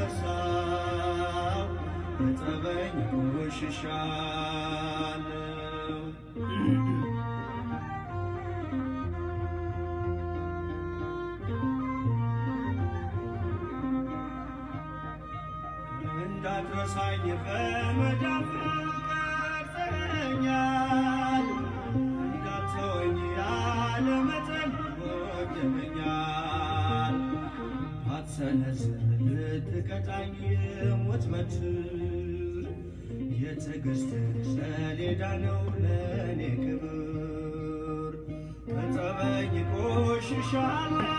S1: ረሳሁ እጠበኝ ቆሽሻለሁ እንዳትረሳኝ በመዳፍህ ቀርጸኸኛል እንዳትተወኝ ምሕረት የትዕግስት ሰሌዳ ነው ለኔ ክብር እጠበኝ ቆሽሻለሁ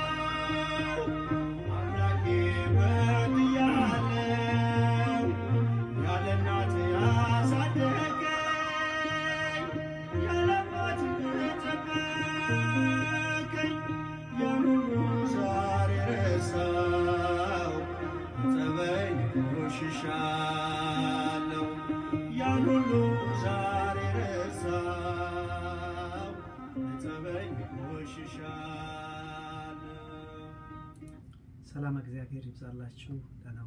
S1: አምላኬ በድያለሁ ያለ እናት ያሳደገኝ ያለ አባት የጠበቀኝ ያን ሁሉ ዛሬ ረሳሁ እጠበኝ ቆሽሻለሁ ያን ሁሉ ዛሬ ረሳሁ እጠበኝ ቆሽሻለሁ።
S2: ሰላም እግዚአብሔር ይብዛላችሁ።